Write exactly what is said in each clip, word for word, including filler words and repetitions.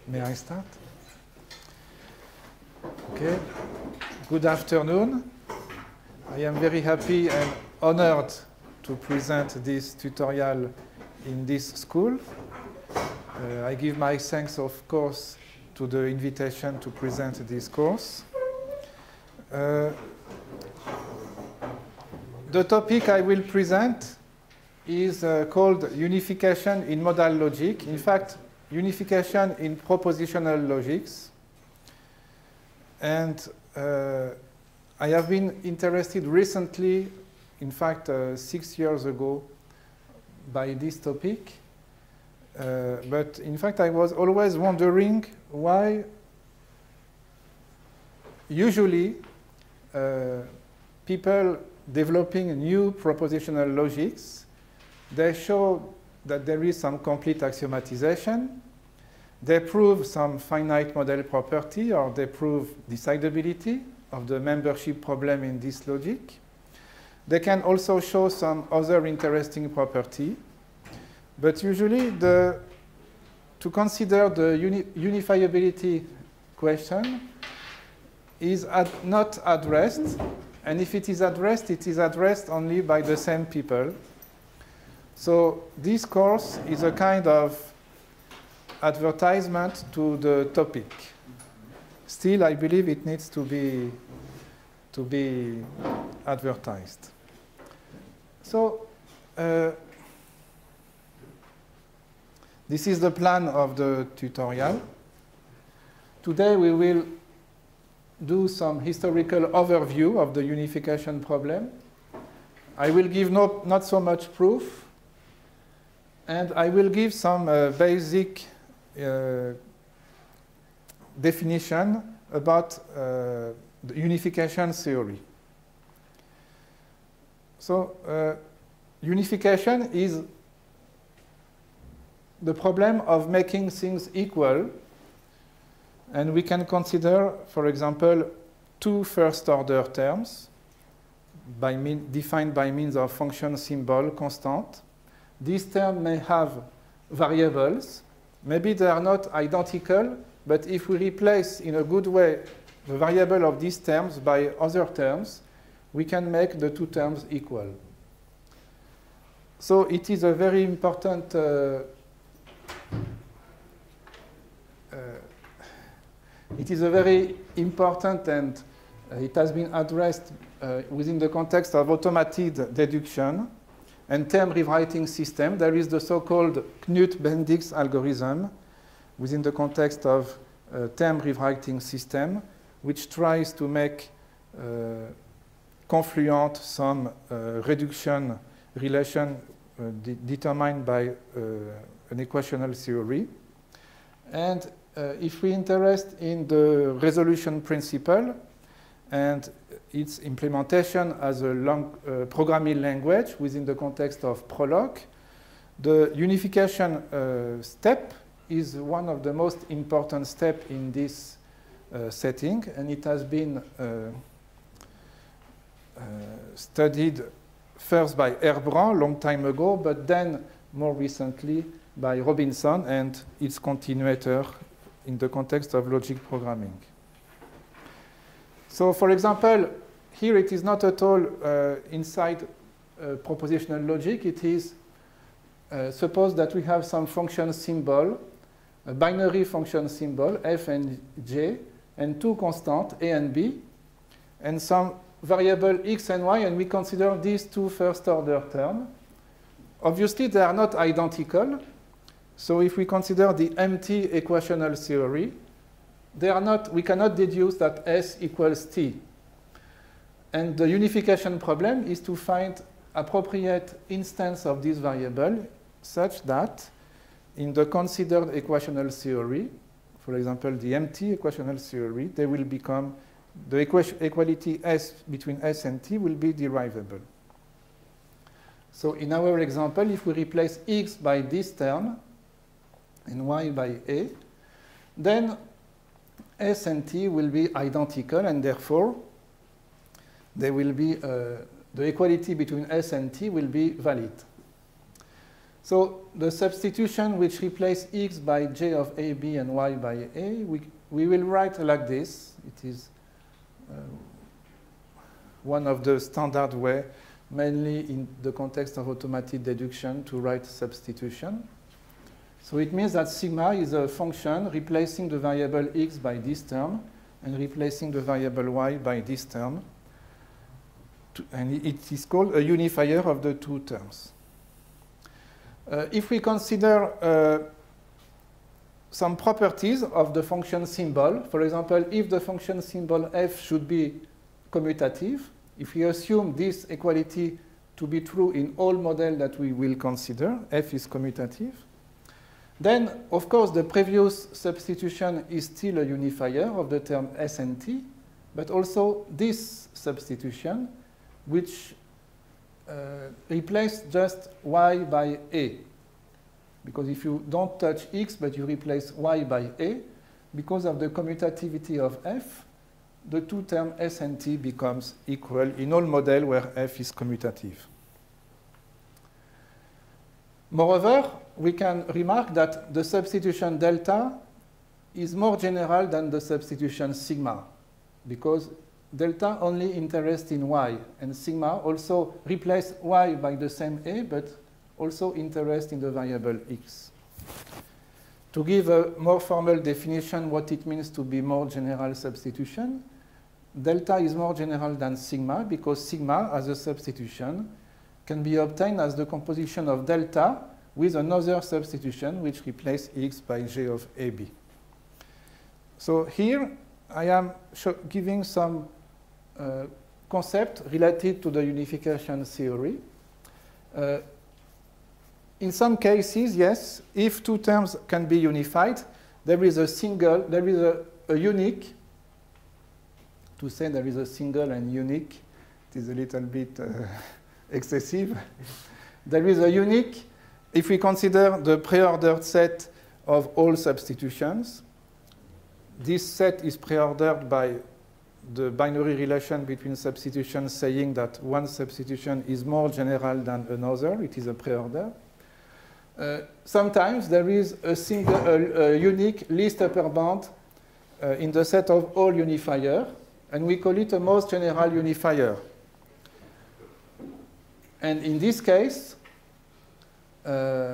May I start? Okay. Good afternoon. I am very happy and honored to present this tutorial in this school. Uh, I give my thanks, of course, to the invitation to present this course. Uh, the topic I will present is uh, called unification in modal logic. In fact, unification in propositional logics. And uh, I have been interested recently, in fact, uh, six years ago, by this topic. Uh, but in fact, I was always wondering why usually uh, people developing new propositional logics, they show that there is some complete axiomatization. They prove some finite model property, or they prove decidability of the membership problem in this logic. They can also show some other interesting property. But usually, the, to consider the uni unifiability question is ad not addressed. And if it is addressed, it is addressed only by the same people. So this course is a kind of advertisement to the topic. Still, I believe it needs to be, to be advertised. So uh, this is the plan of the tutorial. Today we will do some historical overview of the unification problem. I will give no, not so much proof. And I will give some uh, basic uh, definition about uh, the unification theory. So uh, unification is the problem of making things equal. And we can consider, for example, two first-order terms by mean, defined by means of function symbol constant. These terms may have variables. Maybe they are not identical, but if we replace in a good way the variable of these terms by other terms, we can make the two terms equal. So it is a very important uh, uh, it is a very important, and uh, it has been addressed uh, within the context of automated deduction and term rewriting system. There is the so-called Knuth-Bendix algorithm within the context of a term rewriting system, which tries to make uh, confluent some uh, reduction relation uh, de determined by uh, an equational theory. And uh, if we interest in the resolution principle and its implementation as a long, uh, programming language within the context of Prolog, the unification uh, step is one of the most important steps in this uh, setting, and it has been uh, uh, studied first by Herbrand long time ago, but then more recently by Robinson and its continuator in the context of logic programming. So, for example, here it is not at all uh, inside uh, propositional logic. It is uh, suppose that we have some function symbol, a binary function symbol, f and j, and two constants, a and b, and some variable x and y, and we consider these two first-order terms. Obviously, they are not identical. So if we consider the empty equational theory, they are not, we cannot deduce that S equals T. And the unification problem is to find appropriate instance of this variable such that in the considered equational theory, for example, the empty equational theory, they will become, the equality S between S and T will be derivable. So in our example, if we replace X by this term and Y by A, then S and T will be identical, and therefore they will be, uh, the equality between S and T will be valid. So the substitution which replaces x by j of a, b, and y by a, we, we will write like this. It is uh, one of the standard way, mainly in the context of automated deduction, to write substitution. So it means that sigma is a function replacing the variable x by this term and replacing the variable y by this term. To, and it is called a unifier of the two terms. Uh, if we consider uh, some properties of the function symbol, for example, if the function symbol f should be commutative, if we assume this equality to be true in all models that we will consider, f is commutative, then, of course, the previous substitution is still a unifier of the term s and t, but also this substitution, which uh, replaces just y by a. Because if you don't touch x, but you replace y by a, because of the commutativity of f, the two terms s and t becomes equal in all models where f is commutative. Moreover, we can remark that the substitution delta is more general than the substitution sigma, because delta only interests in y, and sigma also replaces y by the same a, but also interests in the variable x. To give a more formal definition what it means to be more general substitution, delta is more general than sigma because sigma, as a substitution, can be obtained as the composition of delta with another substitution which replaces x by j of ab. So here I am giving some uh, concept related to the unification theory. Uh, in some cases, yes, if two terms can be unified, there is a single, there is a, a unique. To say there is a single and unique, it is a little bit uh, excessive. There is a unique if we consider the preordered set of all substitutions. This set is preordered by the binary relation between substitutions saying that one substitution is more general than another. It is a preorder. Uh, sometimes there is a, single, a, a unique least upper bound uh, in the set of all unifiers, and we call it a most general unifier. And in this case, uh,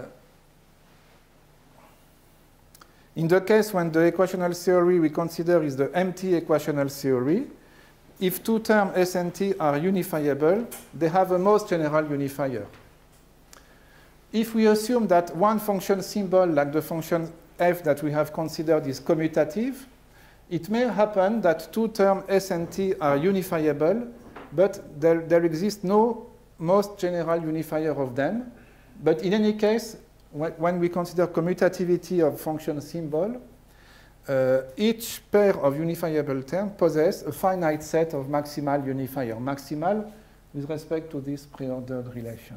in the case when the equational theory we consider is the empty equational theory, if two terms S and T are unifiable, they have a most general unifier. If we assume that one function symbol, like the function f that we have considered, is commutative, it may happen that two terms S and T are unifiable, but there, there exists no most general unifier of them. But in any case, when we consider commutativity of function symbol, uh, each pair of unifiable terms possesses a finite set of maximal unifier, maximal with respect to this preordered relation.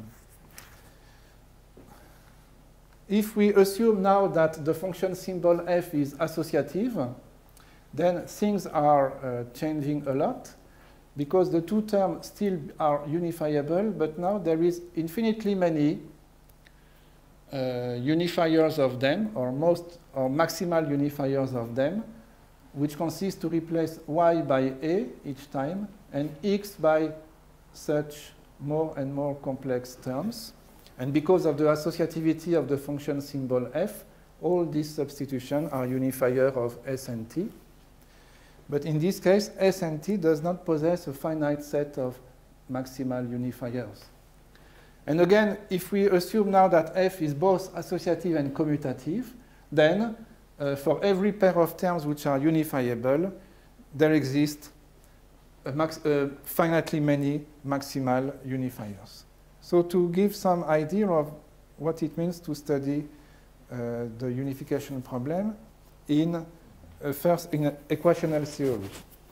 If we assume now that the function symbol f is associative, then things are uh, changing a lot, because the two terms still are unifiable, but now there is infinitely many uh, unifiers of them, or most or maximal unifiers of them, which consist to replace y by a each time, and x by such more and more complex terms. And because of the associativity of the function symbol f, all these substitutions are unifiers of S and T. But in this case, S and T does not possess a finite set of maximal unifiers. And again, if we assume now that f is both associative and commutative, then uh, for every pair of terms which are unifiable, there exist a max uh, finitely many maximal unifiers. So to give some idea of what it means to study uh, the unification problem in uh, first in equational theory.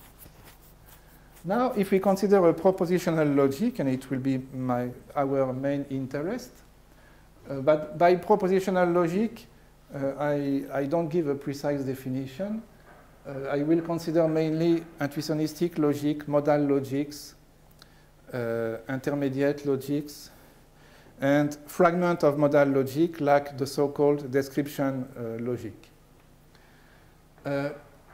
Now, if we consider a propositional logic, and it will be my, our main interest, uh, but by propositional logic, uh, I, I don't give a precise definition. Uh, I will consider mainly intuitionistic logic, modal logics, uh, intermediate logics, and fragment of modal logic like the so-called description uh, logic. Uh,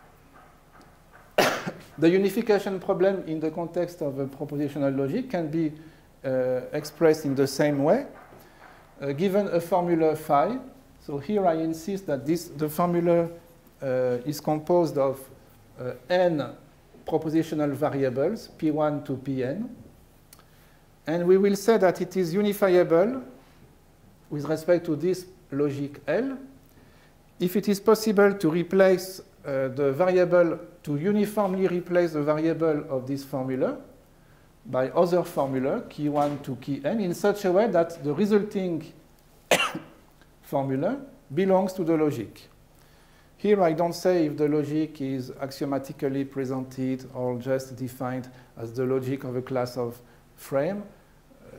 the unification problem in the context of a propositional logic can be uh, expressed in the same way, uh, given a formula phi. So here I insist that this, the formula uh, is composed of uh, n propositional variables, p one to pn. And we will say that it is unifiable with respect to this logic L if it is possible to replace uh, the variable, to uniformly replace the variable of this formula by other formula, key one to key n, in such a way that the resulting formula belongs to the logic. Here I don't say if the logic is axiomatically presented or just defined as the logic of a class of frame. Uh,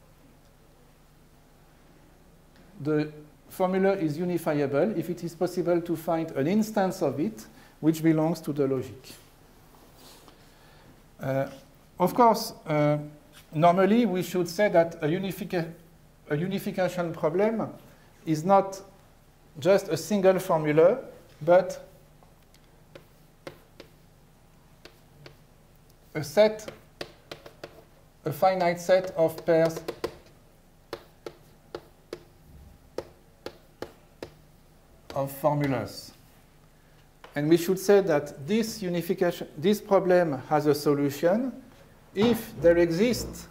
the formula is unifiable if it is possible to find an instance of it which belongs to the logic. Uh, of course, uh, normally we should say that a, unifica a unification problem is not just a single formula, but a set, a finite set of pairs of formulas. And we should say that this unification, this problem has a solution if there exists,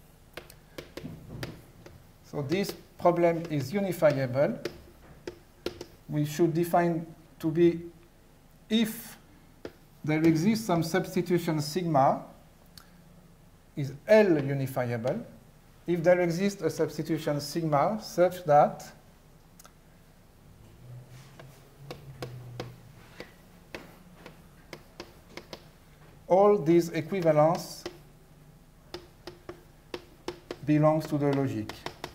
so this problem is unifiable, we should define to be if there exists some substitution sigma is L unifiable, if there exists a substitution sigma such that all these equivalence belongs to the logic.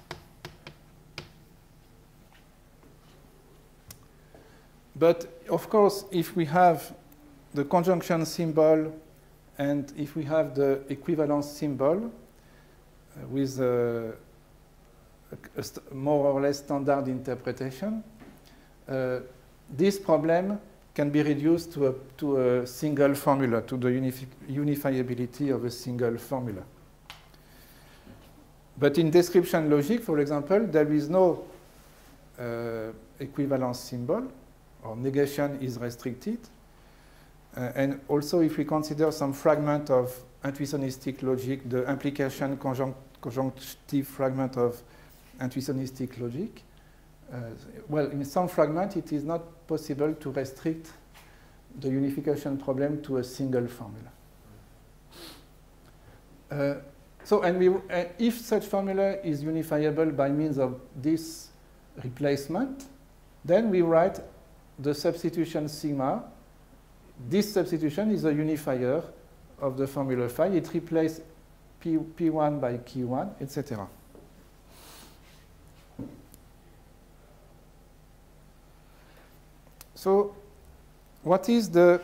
But of course, if we have the conjunction symbol and if we have the equivalence symbol uh, with a, a, a more or less standard interpretation, uh, this problem can be reduced to a, to a single formula, to the unifi unifiability of a single formula. But in description logic, for example, there is no uh, equivalence symbol, or negation is restricted. Uh, and also, if we consider some fragment of intuitionistic logic, the implication conjunct conjunctive fragment of intuitionistic logic, uh, well, in some fragment, it is not possible to restrict the unification problem to a single formula. Uh, so, and we, uh, if such formula is unifiable by means of this replacement, then we write the substitution sigma. This substitution is a unifier of the formula phi. It replaces P, P1 by Q one, et cetera. So, what is the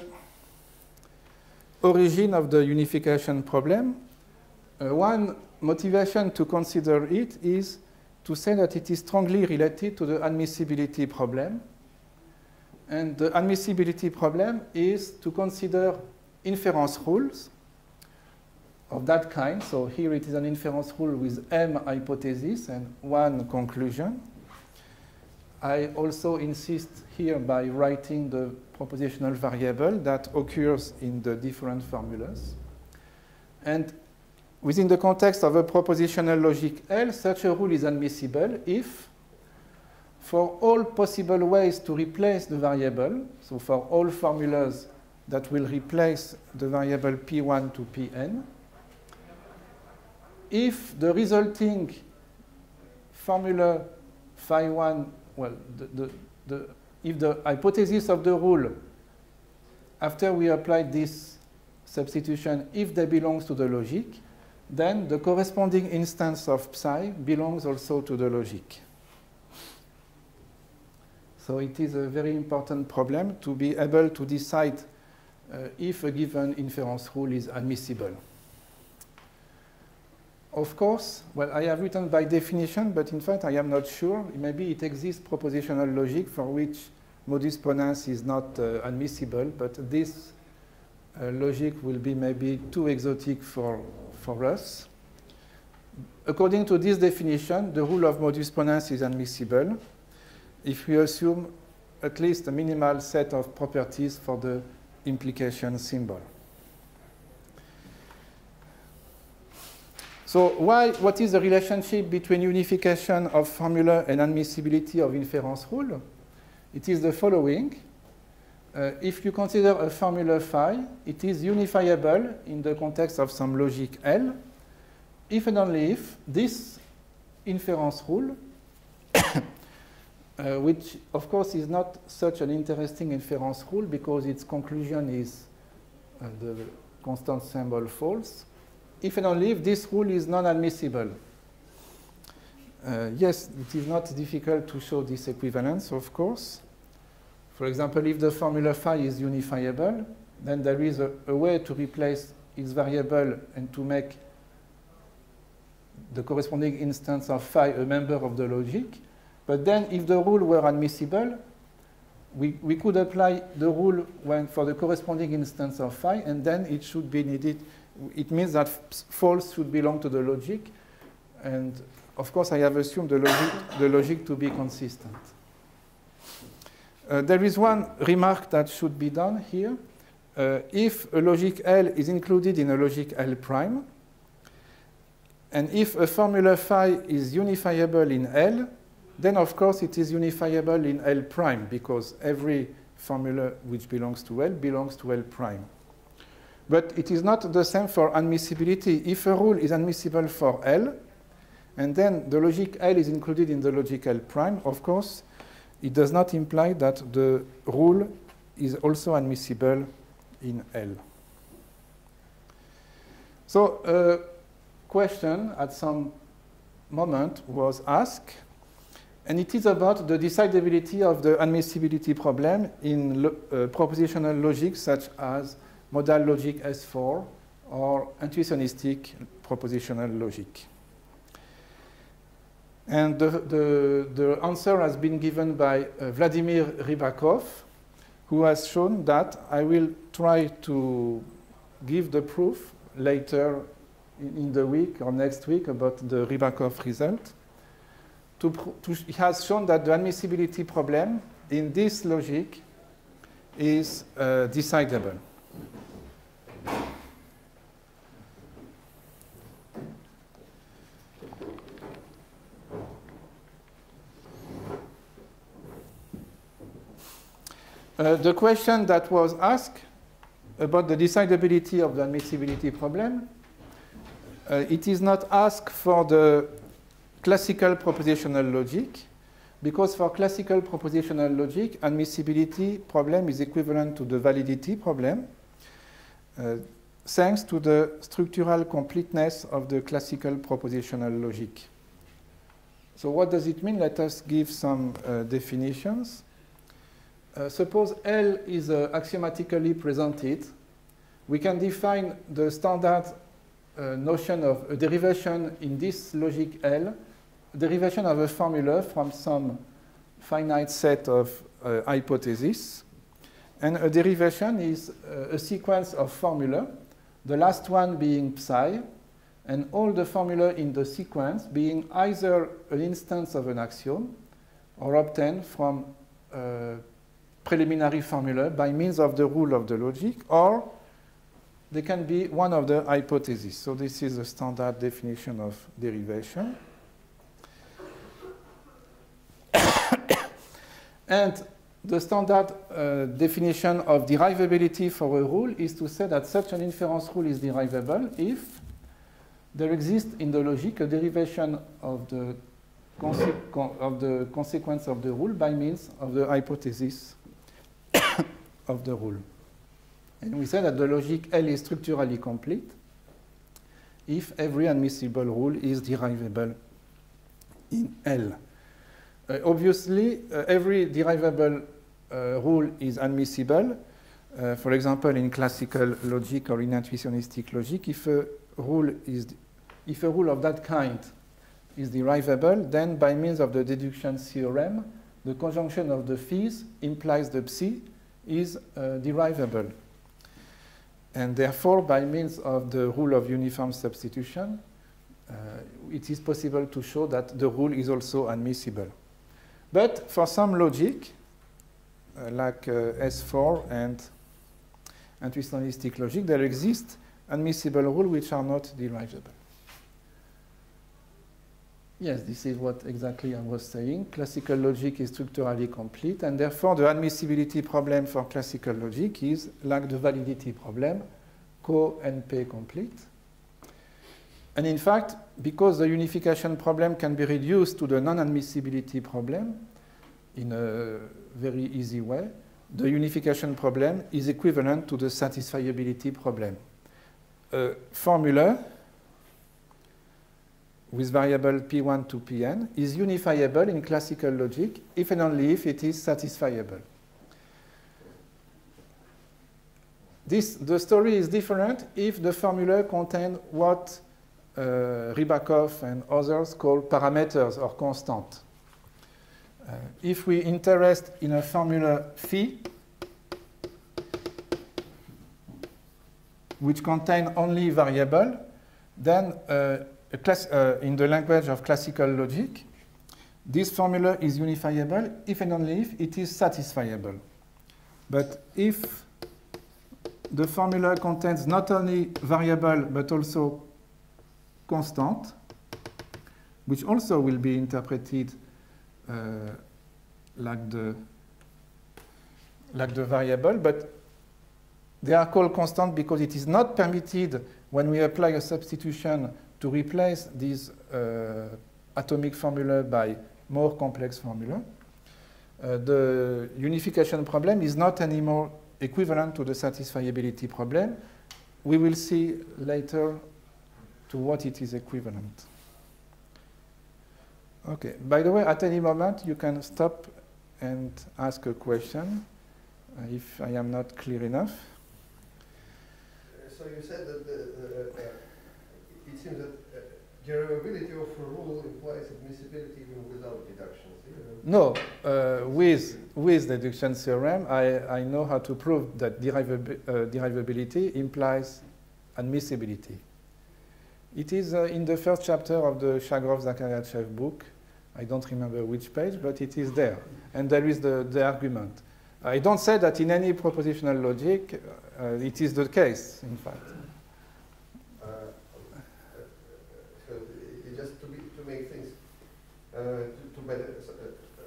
origin of the unification problem? Uh, one motivation to consider it is to say that it is strongly related to the admissibility problem. And the admissibility problem is to consider inference rules of that kind. So here it is an inference rule with m hypotheses and one conclusion. I also insist here by writing the propositional variable that occurs in the different formulas. And within the context of a propositional logic L, such a rule is admissible if for all possible ways to replace the variable, so for all formulas that will replace the variable P one to Pn, if the resulting formula phi one, well, the, the, the, if the hypothesis of the rule, after we apply this substitution, if they belongs to the logic, then the corresponding instance of psi belongs also to the logic. So it is a very important problem to be able to decide uh, if a given inference rule is admissible. of course, well, I have written by definition, but in fact I am not sure. Maybe it exists propositional logic for which modus ponens is not uh, admissible, but this uh, logic will be maybe too exotic for, for us. According to this definition, the rule of modus ponens is admissible if we assume at least a minimal set of properties for the implication symbol. So why, what is the relationship between unification of formula and admissibility of inference rule? It is the following. Uh, if you consider a formula phi, it is unifiable in the context of some logic L, if and only if this inference rule, uh, which of course is not such an interesting inference rule because its conclusion is uh, the constant symbol false, if and only if this rule is non-admissible. Uh, yes, it is not difficult to show this equivalence, of course. For example, if the formula phi is unifiable, then there is a, a way to replace its variable and to make the corresponding instance of phi a member of the logic. But then if the rule were admissible, we, we could apply the rule when for the corresponding instance of phi, and then it should be needed. It means that false should belong to the logic. And of course, I have assumed the logic, the logic to be consistent. Uh, there is one remark that should be done here. Uh, if a logic L is included in a logic L prime, and if a formula phi is unifiable in L, then of course it is unifiable in L prime, because every formula which belongs to L belongs to L prime. But it is not the same for admissibility. If a rule is admissible for L, and then the logic L is included in the logic L prime, of course, it does not imply that the rule is also admissible in L. So a question at some moment was asked, and it is about the decidability of the admissibility problem in lo uh, propositional logic such as modal logic S four or intuitionistic propositional logic. And the, the, the answer has been given by uh, Vladimir Rybakov, who has shown that. I will try to give the proof later in, in the week or next week about the Rybakov result. To, to, he has shown that the admissibility problem in this logic is uh, decidable. Uh, the question that was asked about the decidability of the admissibility problem, uh, it is not asked for the classical propositional logic, because for classical propositional logic, admissibility problem is equivalent to the validity problem, uh, thanks to the structural completeness of the classical propositional logic. So what does it mean? Let us give some uh, definitions. Uh, suppose L is uh, axiomatically presented. We can define the standard uh, notion of a derivation in this logic L, derivation of a formula from some finite set of uh, hypotheses. And a derivation is uh, a sequence of formula, the last one being psi, and all the formula in the sequence being either an instance of an axiom or obtained from uh, preliminary formula by means of the rule of the logic, or they can be one of the hypotheses. So this is a standard definition of derivation. And the standard uh, definition of derivability for a rule is to say that such an inference rule is derivable if there exists in the logic a derivation of the, conse of the consequence of the rule by means of the hypothesis of the rule. And we say that the logic L is structurally complete if every admissible rule is derivable in L. Uh, obviously, uh, every derivable uh, rule is admissible. Uh, for example, in classical logic or in intuitionistic logic, if a rule is if a rule of that kind is derivable, then by means of the deduction theorem, the conjunction of the phis implies the psi is uh, derivable. And therefore, by means of the rule of uniform substitution, uh, it is possible to show that the rule is also admissible. But for some logic, uh, like uh, S four and twist-listic logic, there exist admissible rules which are not derivable. Yes, this is what exactly I was saying. Classical logic is structurally complete, and therefore the admissibility problem for classical logic is like the validity problem, co-N P complete. And in fact, because the unification problem can be reduced to the non-admissibility problem in a very easy way, the unification problem is equivalent to the satisfiability problem. A formula with variable P one to Pn is unifiable in classical logic if and only if it is satisfiable. This, the story is different if the formula contains what uh, Rybakov and others call parameters or constant. Uh, if we interest in a formula phi, which contains only variable, then uh, a class, uh, in the language of classical logic, this formula is unifiable if and only if it is satisfiable. But if the formula contains not only variable but also constant, which also will be interpreted uh, like the like the variable, but they are called constant because it is not permitted when we apply a substitution to replace this uh, atomic formula by more complex formula. Uh, the unification problem is not anymore equivalent to the satisfiability problem. We will see later to what it is equivalent. Okay, by the way, at any moment you can stop and ask a question uh, if I am not clear enough. So you said that the, the, uh, it seems that uh, derivability of a rule implies admissibility even without deductions. No, uh, with, with deduction theorem, I, I know how to prove that derivab uh, derivability implies admissibility. It is uh, in the first chapter of the Shagrov-Zakharyachev book. I don't remember which page, but it is there. And there is the, the argument. I don't say that in any propositional logic uh, it is the case, in fact. Uh, so just to, be, to make things uh, to, to better, uh,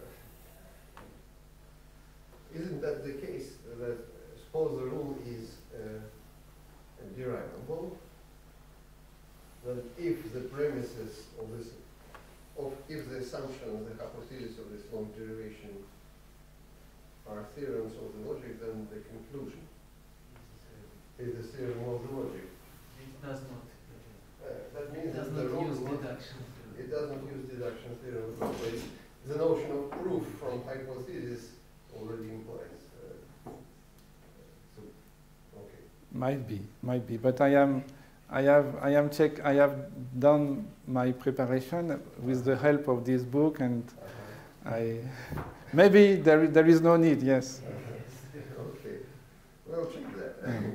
isn't that the case that suppose the rule is uh, derivable, that if the premises of this, of if the assumptions, the hypothesis of this long derivation are theorems of the logic, then the conclusion is the theorem of the logic. It does not. Uh, that means It does that the not rule use not, deduction. it does not use deduction theorem. So it's the notion of proof from hypothesis already implies. Uh, so, okay. Might be, might be, but I am, I have, I am check, I have done my preparation with the help of this book, and uh-huh. I. Maybe there, there is no need, yes. Okay. Well, check that. Mm.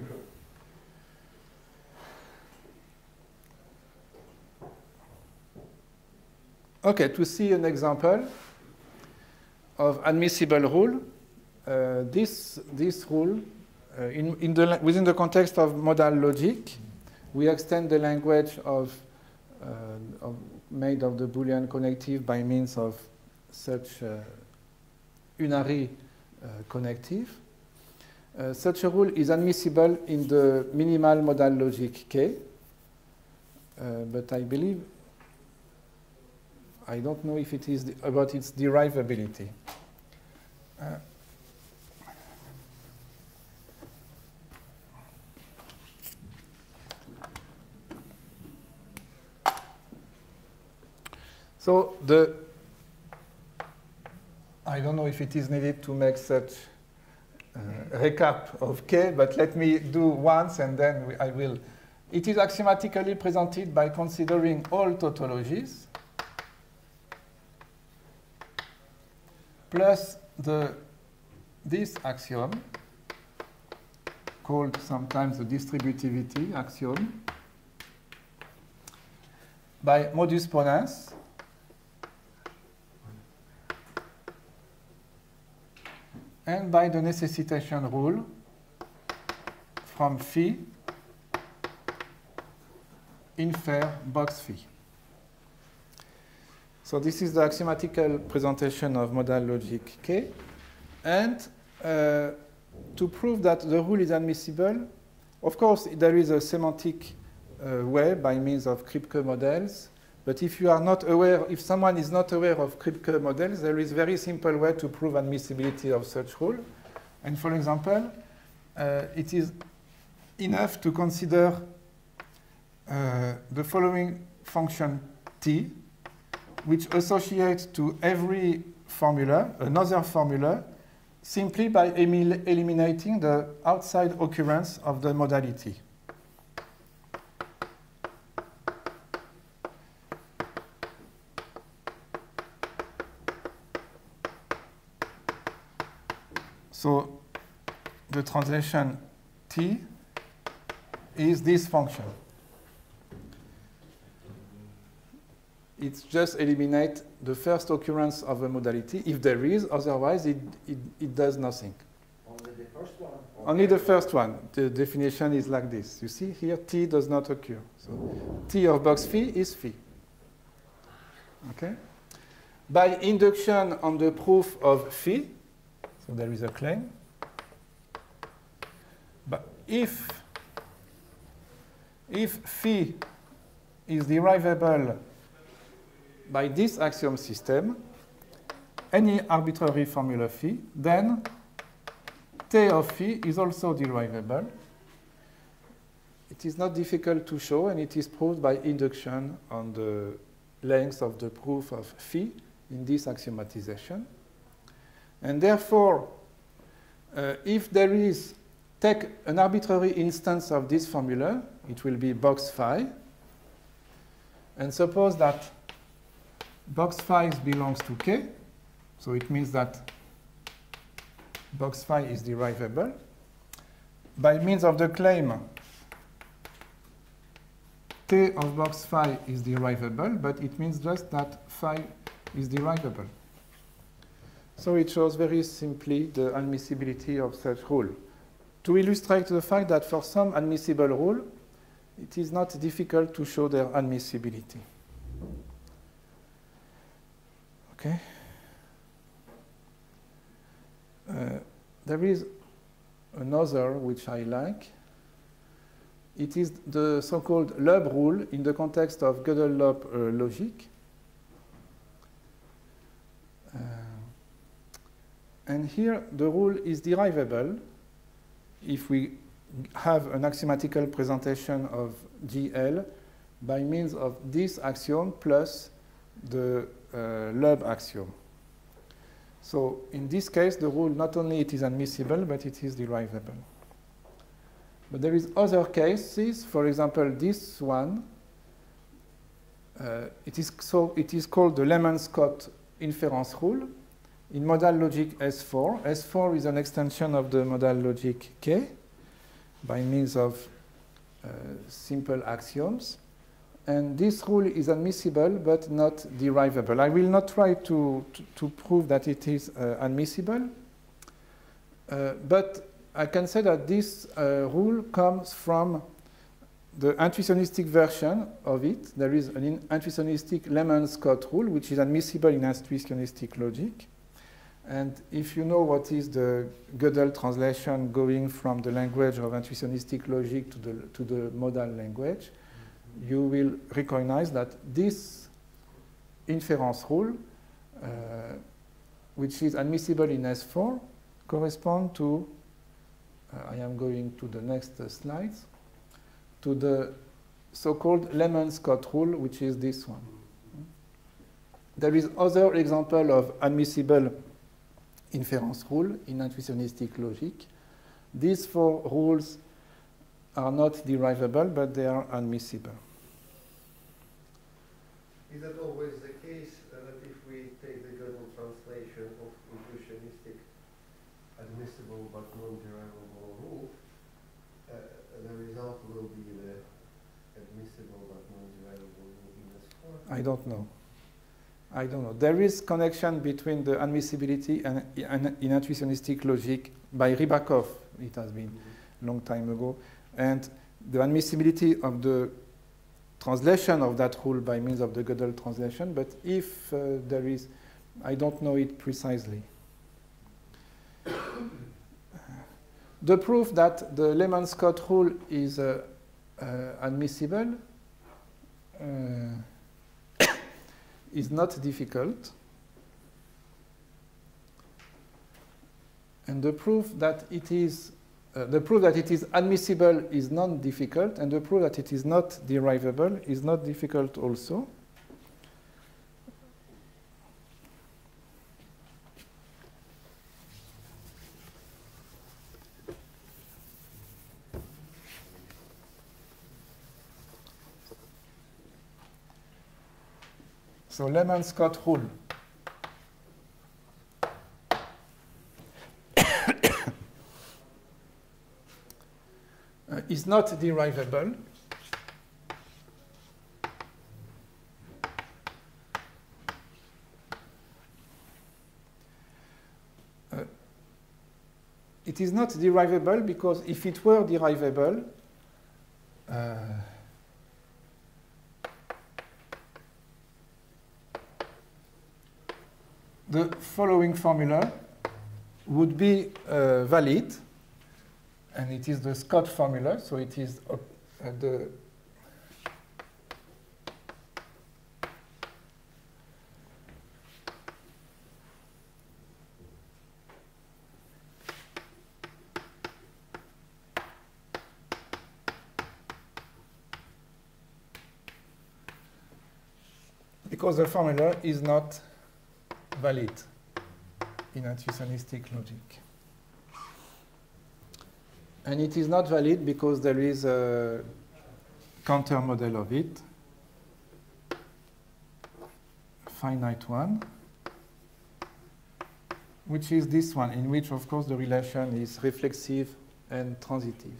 Okay, to see an example of admissible rule, uh, this, this rule, uh, in, in the, within the context of modal logic, we extend the language of, uh, of made of the Boolean connective by means of such uh, unary uh, connective. Uh, such a rule is admissible in the minimal modal logic K, uh, but I believe, I don't know if it is about its derivability. Uh, so the I don't know if it is needed to make such uh, recap of K, but let me do once and then we, I will It is axiomatically presented by considering all tautologies plus the, this axiom, called sometimes the distributivity axiom, by modus ponens and by the necessitation rule from phi infer box phi. So this is the axiomatical presentation of modal logic K. And uh, to prove that the rule is admissible, of course, there is a semantic uh, way by means of Kripke models. But if you are not aware, if someone is not aware of Kripke models, there is a very simple way to prove admissibility of such rule. And for example, uh, it is enough to consider uh, the following function T, which associates to every formula, another formula, simply by eliminating the outside occurrence of the modality. So the translation T is this function. It's just eliminate the first occurrence of a modality, if there is, otherwise it, it, it does nothing. Only the first one? Only the first one. The definition is like this. You see here, T does not occur. So T of box phi is phi. Okay? By induction on the proof of phi, so there is a claim, but if, if phi is derivable by this axiom system, any arbitrary formula phi, then T of phi is also derivable. It is not difficult to show, and it is proved by induction on the length of the proof of phi in this axiomatization. And therefore, uh, if there is, take an arbitrary instance of this formula, it will be box phi, and suppose that box phi belongs to K, so it means that box phi is derivable. By means of the claim, T of box phi is derivable, but it means just that phi is derivable. So it shows very simply the admissibility of such rule. To illustrate the fact that for some admissible rule, it is not difficult to show their admissibility. Okay. Uh, there is another which I like. It is the so-called Loeb rule in the context of Gödel-Loeb uh, logic. Uh, and here the rule is derivable if we have an axiomatical presentation of G L by means of this axiom plus the uh, Loeb axiom. So in this case, the rule not only it is admissible, but it is derivable. But there is other cases, for example, this one. Uh, it is so it is called the Lehmann-Scott inference rule in modal logic S four. S four is an extension of the modal logic K by means of uh, simple axioms. And this rule is admissible but not derivable. I will not try to, to, to prove that it is uh, admissible, uh, but I can say that this uh, rule comes from the intuitionistic version of it. There is an intuitionistic Lehmann-Scott rule, which is admissible in intuitionistic logic. And if you know what is the Gödel translation going from the language of intuitionistic logic to the, to the modal language, you will recognize that this inference rule, uh, which is admissible in S four, corresponds to, uh, I am going to the next uh, slides, to the so-called Lehmann-Scott rule, which is this one. There is other example of admissible inference rule in intuitionistic logic. These four rules are not derivable, but they are admissible. Is that always the case uh, that if we take the Gödel translation of intuitionistic admissible but non-derivable rule, uh, the result will be the admissible but non-derivable rule in the score? I don't know. I don't know. There is connection between the admissibility and, and in intuitionistic logic by Rybakov, it has been a long time ago, and the admissibility of the translation of that rule by means of the Gödel translation, but if uh, there is, I don't know it precisely. The proof that the Lehmann-Scott rule is uh, uh, admissible uh, is not difficult. And the proof that it is uh, the proof that it is admissible is non-difficult, and the proof that it is not derivable is not difficult also. So Lehmann-Scott rule. uh, is not derivable. Uh, it is not derivable because if it were derivable, uh, the following formula would be uh, valid, and it is the Scott formula, so it is uh, the because the formula is not valid in intuitionistic logic. And it is not valid because there is a counter model of it, finite one, which is this one, in which, of course, the relation is reflexive and transitive.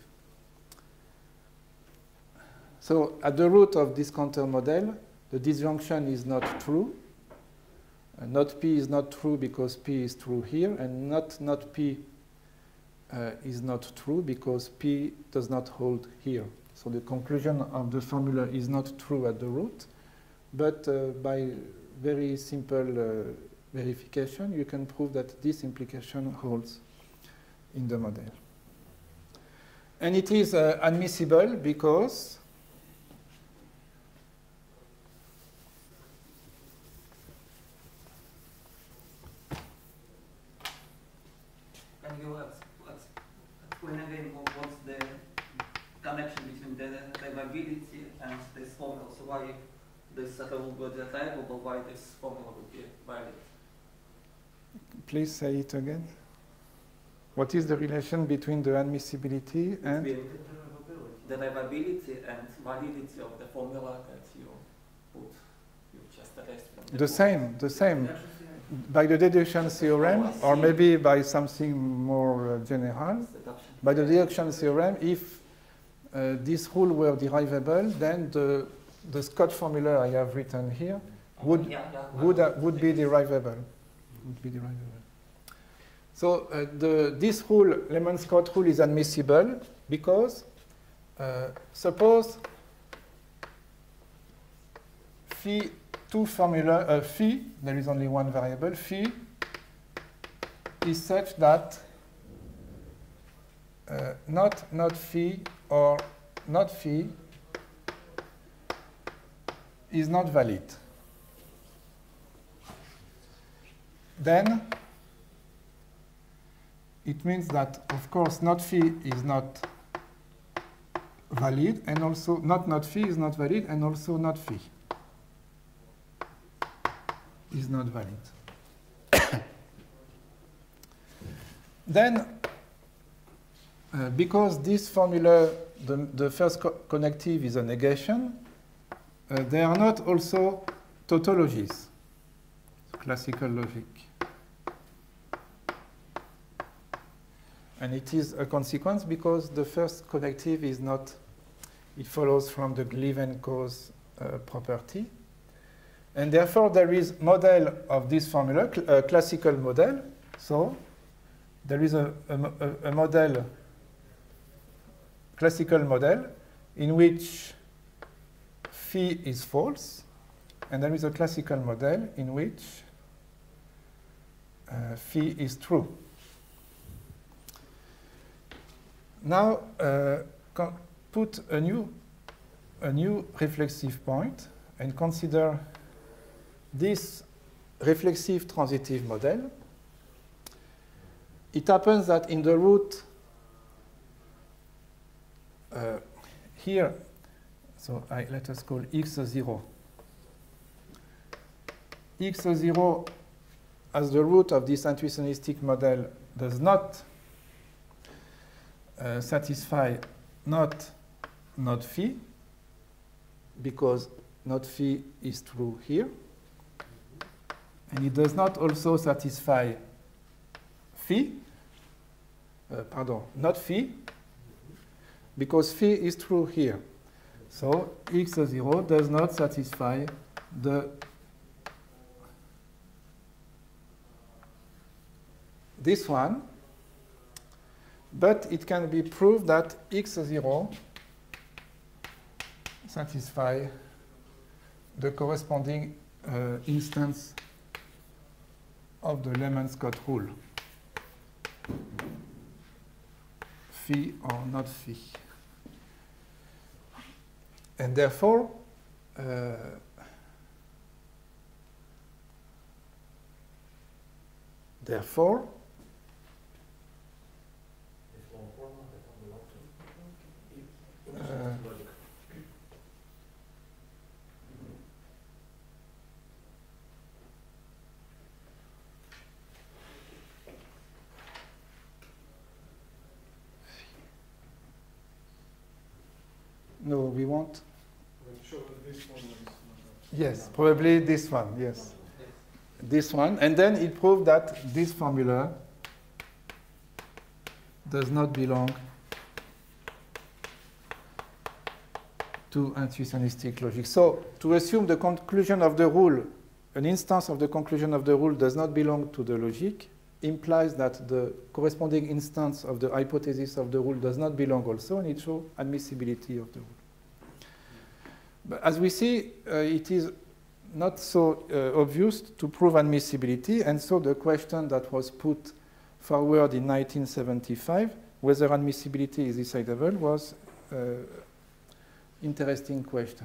So at the root of this counter model, the disjunction is not true. Uh, not P is not true because P is true here, and not not P uh, is not true because P does not hold here. So the conclusion of the formula is not true at the root, but uh, by very simple uh, verification, you can prove that this implication holds in the model. And it is uh, admissible because Can you explain again what's the connection between the derivability and this formula? So why this rule would be derivable, why this formula would be valid? Please say it again. What is the relation between the admissibility and Between derivability and validity of the formula that you put, you just erased from the the book. same, the same, by the deduction theorem, Oh, I or see. maybe by something more uh, general. Deduction. By the deduction theorem, if uh, this rule were derivable, then the, the Scott formula I have written here would, Yeah, yeah, would, well, uh, would be derivable. Would be derivable. So uh, the, this rule, Lehmann-Scott rule, is admissible because uh, suppose phi two formula, uh, phi, there is only one variable, phi is such that uh, not not phi or not phi is not valid. Then it means that, of course, not phi is not valid, and also not not phi is not valid, and also not phi is not valid. Then, uh, because this formula the, the first co connective is a negation, uh, they are not also tautologies, classical logic. And it is a consequence because the first connective is not, it follows from the Gliven-Cause uh, property. And therefore, there is model of this formula, cl a classical model. So there is a, a, a model, classical model, in which phi is false. And there is a classical model in which uh, phi is true. Now, uh, put a new, a new reflexive point and consider this reflexive transitive model. It happens that in the root uh, here, so I, let us call x zero. x zero as the root of this intuitionistic model does not Uh, satisfy not not phi, because not phi is true here. And it does not also satisfy phi, uh, pardon, not phi, because phi is true here. So x zero does not satisfy the this one. But it can be proved that x zero satisfies the corresponding uh, instance of the Lehmann-Scott rule, phi or not phi. And therefore, uh, therefore, Uh, no, we want. Yes, probably this one, yes. This one. And then it proved that this formula does not belong to intuitionistic logic. So to assume the conclusion of the rule, an instance of the conclusion of the rule does not belong to the logic, implies that the corresponding instance of the hypothesis of the rule does not belong also, and it shows admissibility of the rule. But as we see, uh, it is not so uh, obvious to prove admissibility, and so the question that was put forward in nineteen seventy-five, whether admissibility is decidable, was uh, interesting question.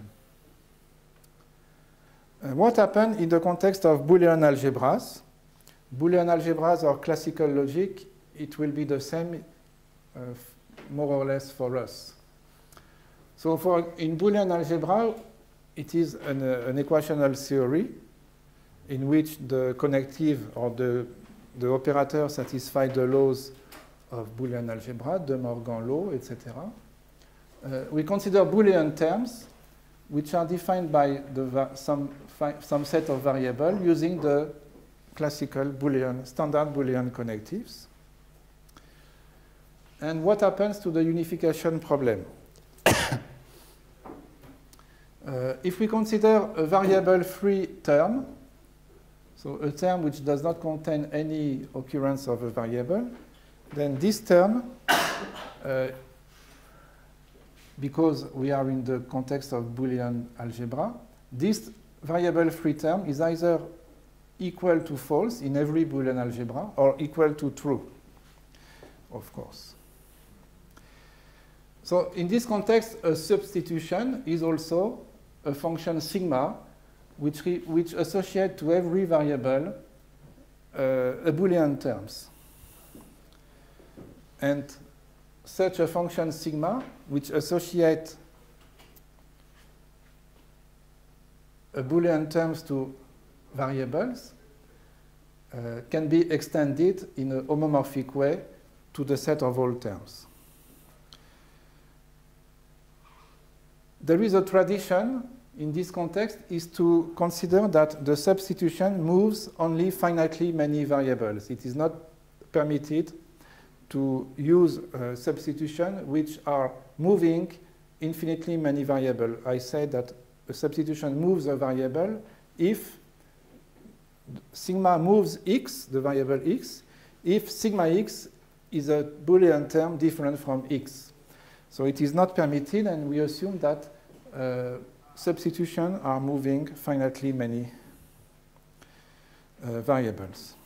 Uh, what happened in the context of Boolean algebras? Boolean algebras or classical logic, it will be the same uh, more or less for us. So for in Boolean algebra, it is an, uh, an equational theory in which the connective or the, the operator satisfy the laws of Boolean algebra, De Morgan law, et cetera. Uh, we consider Boolean terms, which are defined by the some, some set of variables using the classical Boolean, standard Boolean connectives. And what happens to the unification problem? uh, if we consider a variable-free term, so a term which does not contain any occurrence of a variable, then this term uh, because we are in the context of Boolean algebra, this variable-free term is either equal to false in every Boolean algebra or equal to true, of course. So in this context, a substitution is also a function sigma, which, re which associates to every variable uh, a Boolean terms. And such a function sigma, which associates a Boolean terms to variables, uh, can be extended in a homomorphic way to the set of all terms. there is a tradition in this context is to consider that the substitution moves only finitely many variables. It is not permitted to use uh, substitution which are moving infinitely many variables. I said that a substitution moves a variable if sigma moves x, the variable x, if sigma x is a Boolean term different from x. So it is not permitted, and we assume that uh, substitution are moving finitely many uh, variables.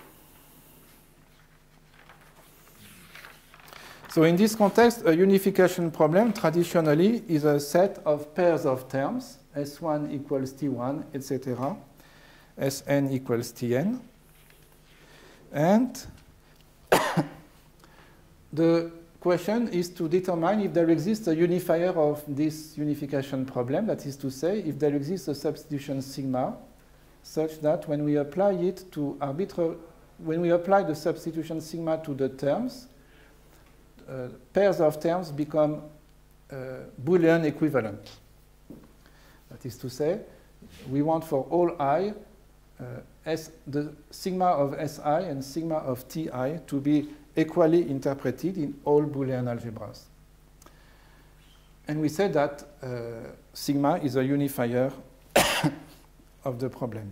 So in this context, a unification problem traditionally is a set of pairs of terms, S one equals T one, et cetera, Sn equals Tn. And the question is to determine if there exists a unifier of this unification problem, that is to say, if there exists a substitution sigma such that when we apply it to arbitrary, when we apply the substitution sigma to the terms, uh, pairs of terms become uh, Boolean equivalent. That is to say, we want for all I, uh, S, the sigma of Si and sigma of Ti to be equally interpreted in all Boolean algebras. And we said that uh, sigma is a unifier of the problem.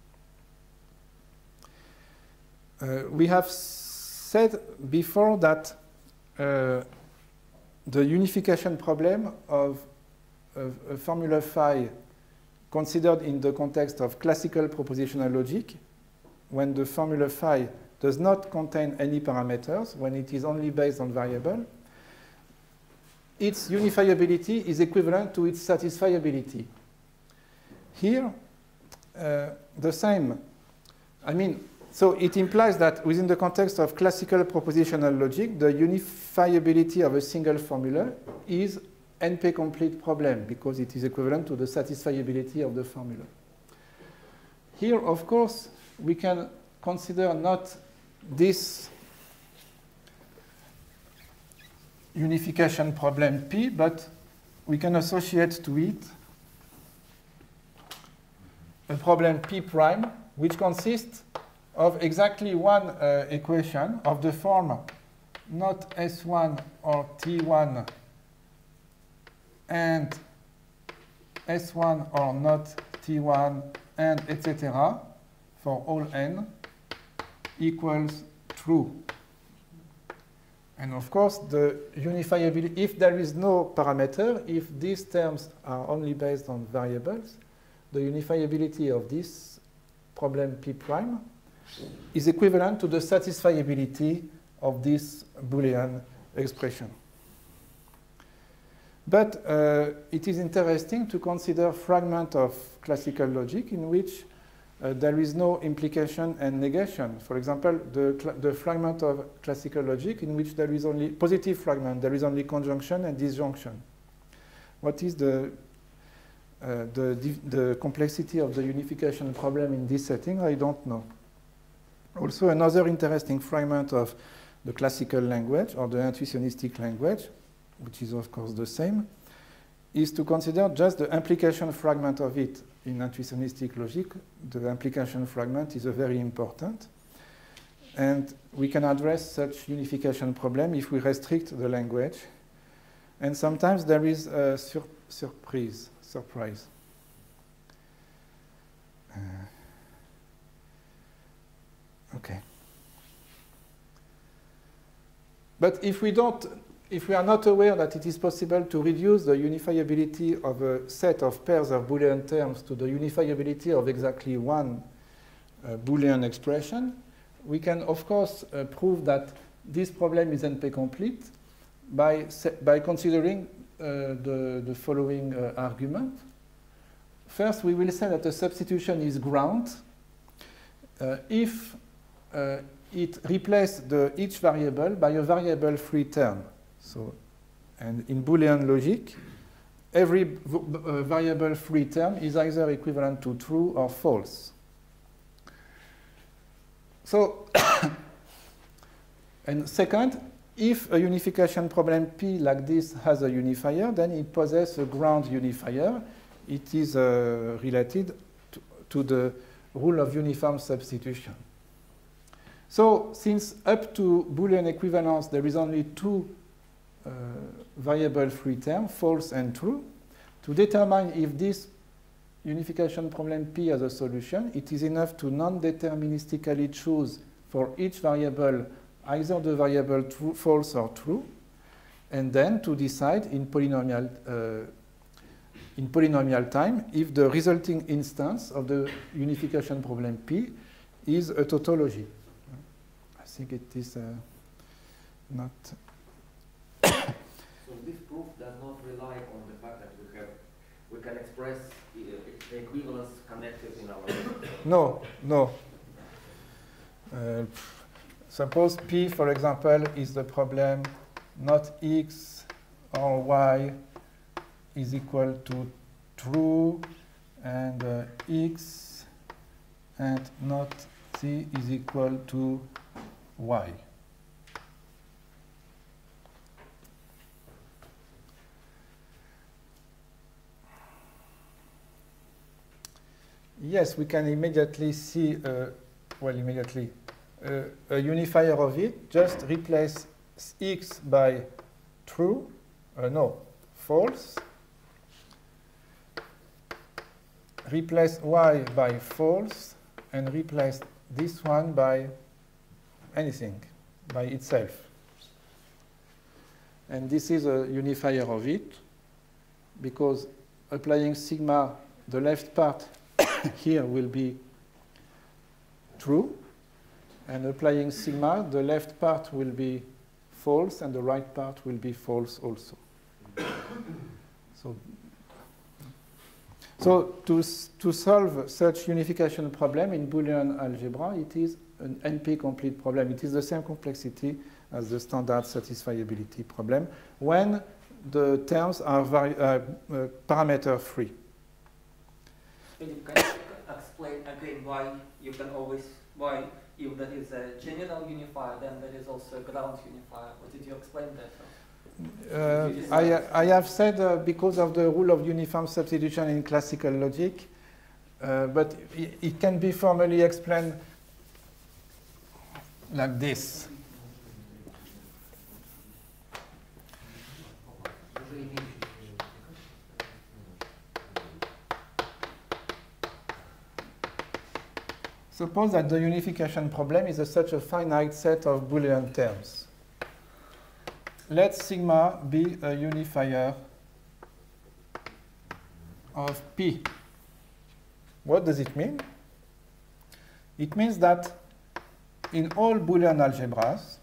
Uh, we have said before that uh, the unification problem of a, a formula phi considered in the context of classical propositional logic, when the formula phi does not contain any parameters, when it is only based on variable, its unifiability is equivalent to its satisfiability. Here, uh, the same. I mean, so it implies that within the context of classical propositional logic, the unifiability of a single formula is N P-complete problem because it is equivalent to the satisfiability of the formula. Here, of course, we can consider not this unification problem P, but we can associate to it a problem P prime, which consists of exactly one uh, equation of the form not S one or T one and S one or not T one and et cetera for all n equals true. And of course, the unifiability, if there is no parameter, if these terms are only based on variables, the unifiability of this problem P prime is equivalent to the satisfiability of this Boolean expression. But uh, it is interesting to consider fragment of classical logic in which uh, there is no implication and negation. For example, the, the fragment of classical logic in which there is only positive fragment, there is only conjunction and disjunction. What is the, uh, the, the complexity of the unification problem in this setting? I don't know. Also, another interesting fragment of the classical language or the intuitionistic language, which is of course the same, is to consider just the implication fragment of it. In intuitionistic logic, the implication fragment is a very important. And we can address such unification problem if we restrict the language. And sometimes there is a sur surprise. surprise. Uh, okay. But if we don't If we are not aware that it is possible to reduce the unifiability of a set of pairs of Boolean terms to the unifiability of exactly one uh, Boolean expression, we can, of course, uh, prove that this problem is N P-complete by, by considering uh, the, the following uh, argument. First, we will say that the substitution is ground uh, if uh, it replaces the, each variable by a variable-free term. So, and in Boolean logic, every uh, variable free term is either equivalent to true or false. So, and second, if a unification problem P like this has a unifier, then it possesses a ground unifier. It is uh, related to, to the rule of uniform substitution. So since up to Boolean equivalence there is only two uh, variable free terms, false and true, to determine if this unification problem P has a solution, it is enough to non-deterministically choose for each variable either the variable true, false or true, and then to decide in polynomial, uh, in polynomial time if the resulting instance of the unification problem P is a tautology. I think it is uh, not... So this proof does not rely on the fact that we have we can express the equivalence connected in our... No, no. Uh, suppose P, for example, is the problem not X or Y is equal to true and uh, X and not Z is equal to Y. Yes, we can immediately see, uh, well, immediately, uh, a unifier of it. Just replace X by true, uh, no, false. Replace Y by false, and replace this one by anything, by itself. And this is a unifier of it, because applying sigma, the left part here will be true, and applying sigma, the left part will be false, and the right part will be false also. so, so to, to solve such unification problem in Boolean algebra, it is an N P-complete problem. It is the same complexity as the standard satisfiability problem when the terms are vari uh, uh, parameter free. Philip, can you explain again why you can always, why if there is a general unifier, then there is also a ground unifier? Or did you explain that? Uh, I, I have said uh, because of the rule of uniform substitution in classical logic, uh, but it, it can be formally explained like this. Suppose that the unification problem is a, such a finite set of Boolean terms. Let sigma be a unifier of P. What does it mean? It means that in all Boolean algebras,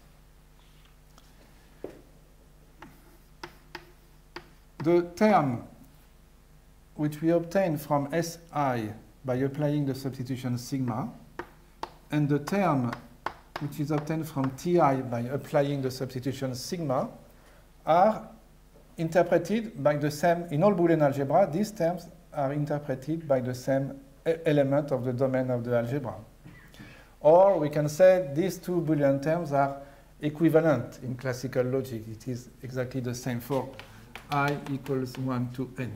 the term which we obtain from S I by applying the substitution sigma, and the term which is obtained from Ti by applying the substitution sigma, are interpreted by the same, in all Boolean algebra, these terms are interpreted by the same e element of the domain of the algebra. Or we can say these two Boolean terms are equivalent in classical logic. It is exactly the same for I equals one to n.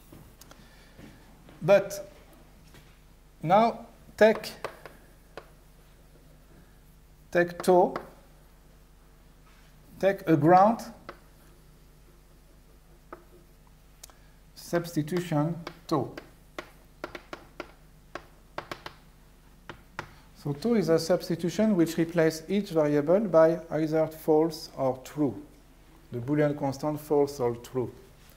But now take take tau, take a ground substitution tau. So tau is a substitution which replaces each variable by either false or true. The Boolean constant false or true.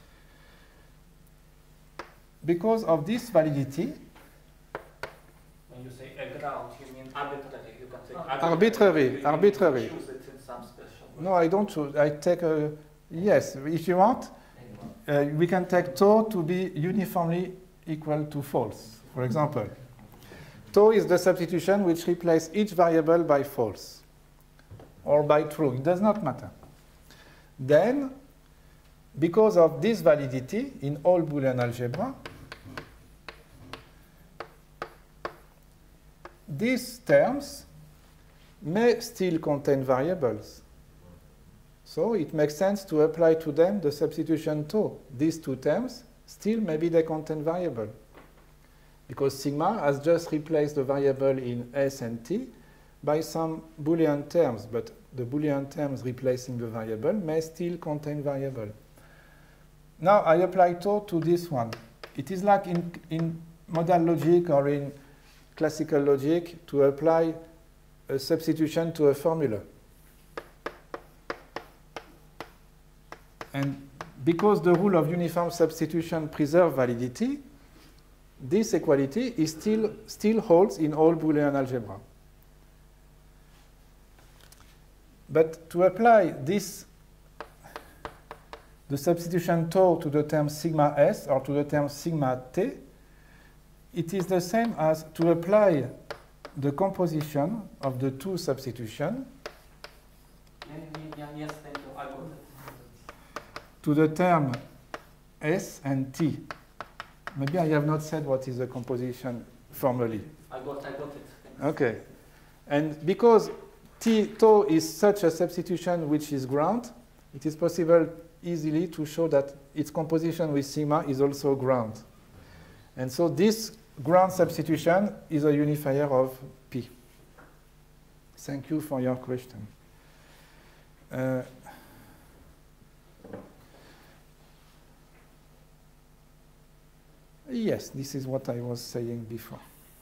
Because of this validity, when you say a ground, you mean arbitrary. You can take arbitrary, arbitrary. You choose it in some special way. No, I don't choose. I take a, yes, if you want, uh, we can take tau to be uniformly equal to false, for example. Tau is the substitution which replaces each variable by false or by true. It does not matter. Then, because of this validity in all Boolean algebra, these terms may still contain variables. So it makes sense to apply to them the substitution tau. These two terms, still maybe they contain variable. Because sigma has just replaced the variable in S and T by some Boolean terms, but the Boolean terms replacing the variable may still contain variable. Now I apply tau to this one. It is like in, in modal logic or in classical logic to apply a substitution to a formula. And because the rule of uniform substitution preserves validity, this equality is still, still holds in all Boolean algebra. But to apply this, the substitution tau to the term sigma s or to the term sigma t, it is the same as to apply the composition of the two substitutions Yes, thank you. I got it. to the term S and T. Maybe I have not said what is the composition formally. I got, I got it. Thanks. Okay. And because T tau is such a substitution which is ground, it is possible easily to show that its composition with sigma is also ground. And so this ground substitution is a unifier of P. Thank you for your question. Uh, Yes, this is what I was saying before.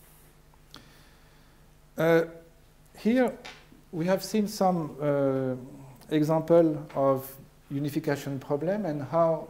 Uh, here we have seen some uh, example of unification problem and how,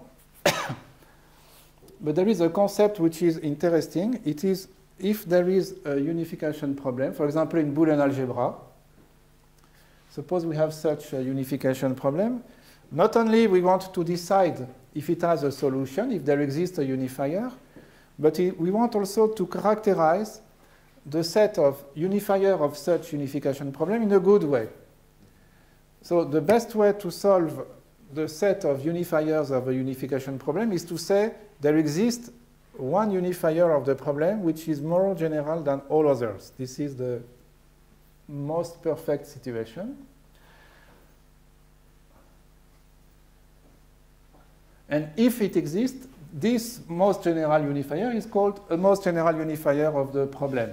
but there is a concept which is interesting. It is if there is a unification problem, for example in Boolean algebra, suppose we have such a unification problem, not only we want to decide if it has a solution, if there exists a unifier, but we want also to characterize the set of unifier of such unification problem in a good way. So the best way to solve the set of unifiers of a unification problem is to say there exists one unifier of the problem which is more general than all others. This is the most perfect situation. And if it exists, this most general unifier is called a most general unifier of the problem.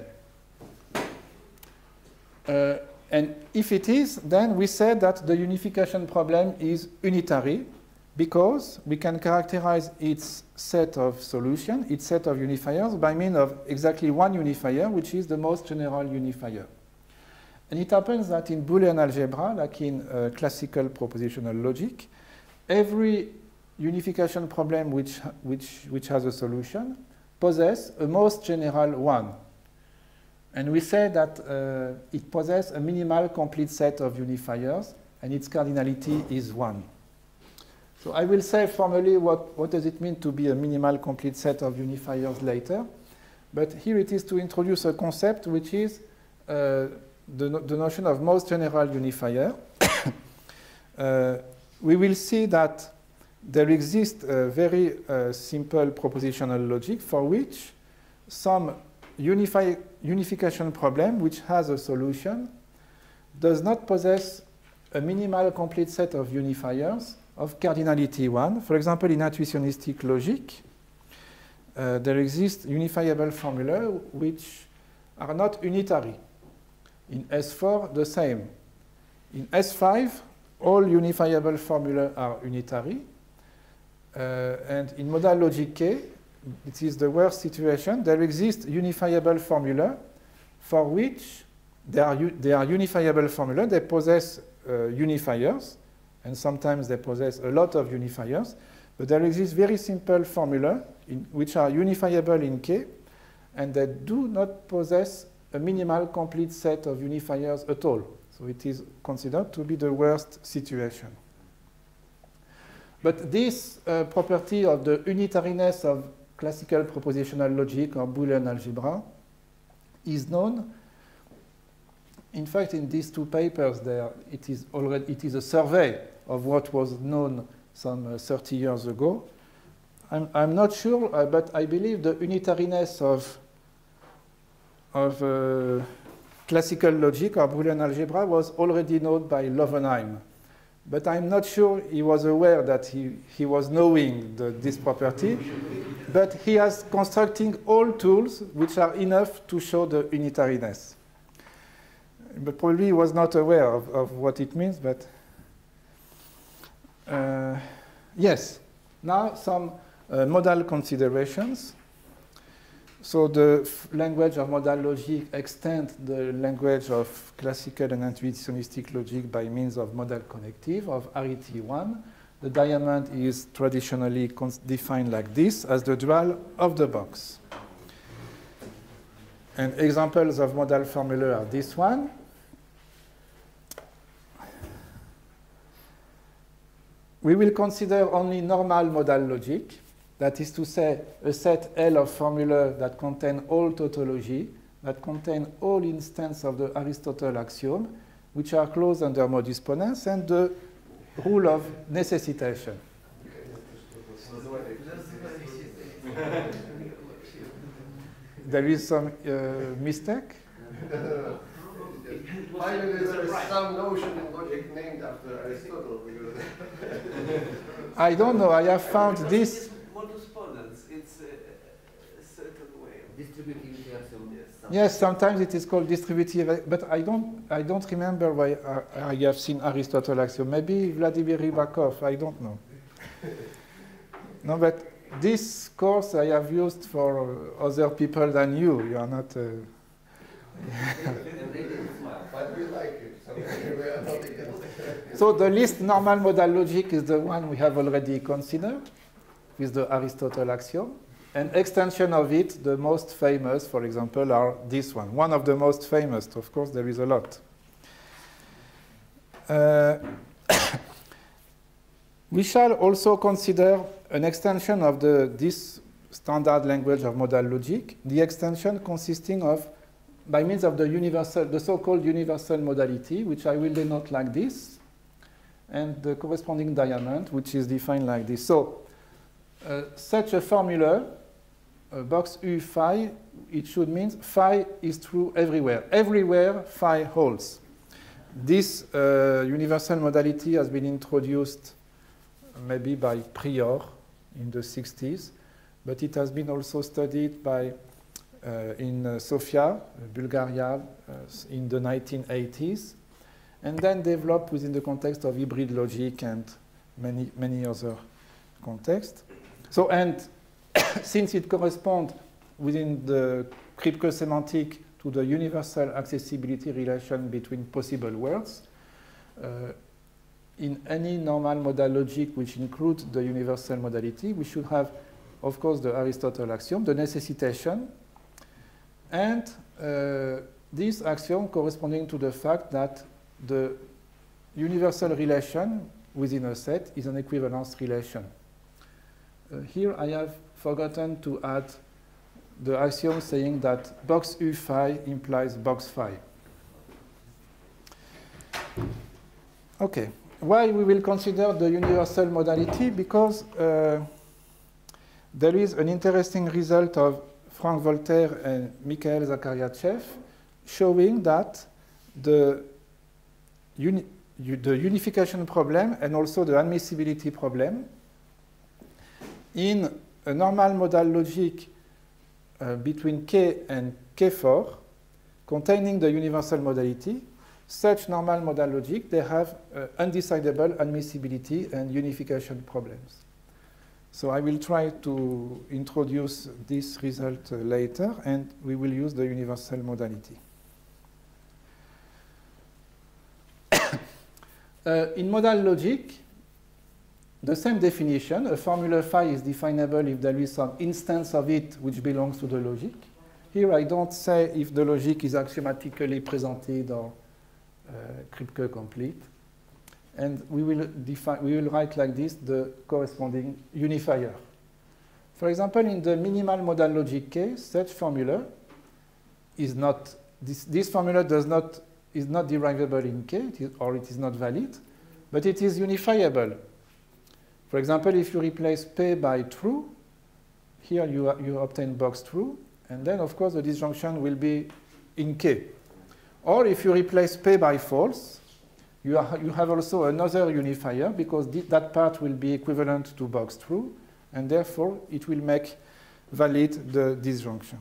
Uh, and if it is, then we say that the unification problem is unitary because we can characterize its set of solutions, its set of unifiers, by means of exactly one unifier, which is the most general unifier. And it happens that in Boolean algebra, like in uh, classical propositional logic, every unification problem which, which, which has a solution possesses a most general one. And we say that uh, it possesses a minimal complete set of unifiers, and its cardinality is one. So I will say formally what, what does it mean to be a minimal complete set of unifiers later. But here it is to introduce a concept which is uh, the, no the notion of most general unifier. uh, we will see that there exists a very uh, simple propositional logic for which some unify, unification problem which has a solution does not possess a minimal complete set of unifiers of cardinality one. For example, in intuitionistic logic, uh, there exist unifiable formula which are not unitary. In S four, the same. In S five, all unifiable formula are unitary. Uh, and in modal logic K, it is the worst situation. There exist unifiable formula for which they are, they are unifiable formula. They possess uh, unifiers, and sometimes they possess a lot of unifiers. But there exists very simple formula in, which are unifiable in K, and they do not possess a minimal complete set of unifiers at all. So it is considered to be the worst situation. But this uh, property of the unitariness of classical propositional logic or Boolean algebra is known. In fact, in these two papers, there it is already it is a survey of what was known some uh, thirty years ago. I'm, I'm not sure, uh, but I believe the unitariness of of uh, classical logic or Boolean algebra was already known by Lovenheim. but I'm not sure he was aware that he, he was knowing the, this property. But he has constructing all tools which are enough to show the unitariness. But probably he was not aware of, of what it means, but uh, yes. Now some uh, modal considerations. So the f language of modal logic extends the language of classical and intuitionistic logic by means of modal connective of R E T one. The diamond is traditionally defined like this, as the dual of the box. And examples of modal formula are this one. We will consider only normal modal logic, that is to say, a set L of formula that contain all tautology, that contain all instances of the Aristotle axiom, which are closed under modus ponens, and the rule of necessitation. There is some uh, mistake? Finally, there is some notion in logic named after Aristotle. I don't know. I have found this. Modus ponens. It's a, a certain way. Distributivity axiom. Yes, Yes, sometimes it is called distributive, but I don't, I don't remember why I, I have seen Aristotle axiom. Maybe Vladimir Rybakov, I don't know. No, but this course I have used for other people than you. You are not. Uh, But we like it, so we are not against it. So the least normal modal logic is the one we have already considered with the Aristotle axiom. And extension of it, the most famous, for example, are this one. One of the most famous, of course, there is a lot. Uh, we shall also consider an extension of the, this standard language of modal logic, the extension consisting of, by means of the universal, the so-called universal modality, which I will denote like this, and the corresponding diamond, which is defined like this. So, uh, such a formula, uh, box U phi, it should mean phi is true everywhere. Everywhere phi holds. This uh, universal modality has been introduced maybe by Prior in the sixties, but it has been also studied by uh, in uh, Sofia, Bulgaria, uh, in the nineteen eighties, and then developed within the context of hybrid logic and many, many other contexts. So, and since it corresponds within the Kripke semantic to the universal accessibility relation between possible words, uh, in any normal modal logic which includes the universal modality, we should have, of course, the Aristotle axiom, the necessitation, and uh, this axiom corresponding to the fact that the universal relation within a set is an equivalence relation. Uh, here I have forgotten to add the axiom saying that box U phi implies box phi. Okay. Why we will consider the universal modality? Because uh, there is an interesting result of Frank Voltaire and Mikhail Zakharyachev showing that the, uni the unification problem and also the admissibility problem in a normal modal logic uh, between K and K four containing the universal modality, such normal modal logic, they have uh, undecidable admissibility and unification problems. So I will try to introduce this result uh, later, and we will use the universal modality. uh, in modal logic, the same definition, a formula phi is definable if there is some instance of it which belongs to the logic. Here I don't say if the logic is axiomatically presented or Uh, Kripke complete, and we will define. We will write like this the corresponding unifier. For example, in the minimal modal logic case, such formula is not. This, this formula does not is not derivable in K, it is, or it is not valid, but it is unifiable. For example, if you replace P by true, here you you obtain box true, and then of course the disjunction will be in K. Or if you replace P by false, You, are, you have also another unifier because that part will be equivalent to box true, and therefore it will make valid the disjunction.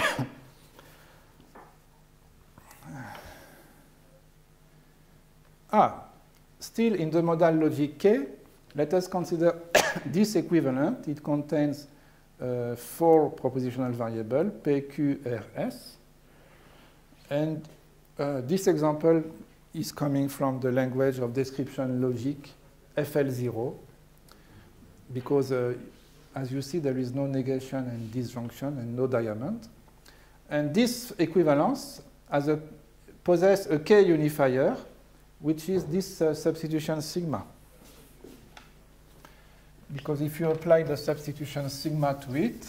ah, still in the modal logic K, let us consider this equivalent. It contains uh, four propositional variables, P, Q, R, S. And uh, this example is coming from the language of description logic F L zero, because uh, as you see, there is no negation and disjunction and no diamond. And this equivalence has a, possesses a K unifier, which is this uh, substitution sigma. Because if you apply the substitution sigma to it,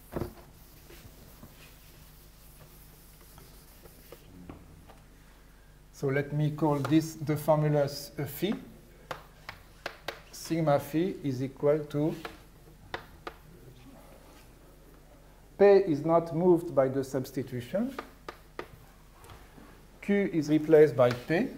so let me call this the formula uh, phi. Sigma phi is equal to P is not moved by the substitution. Q is replaced by P.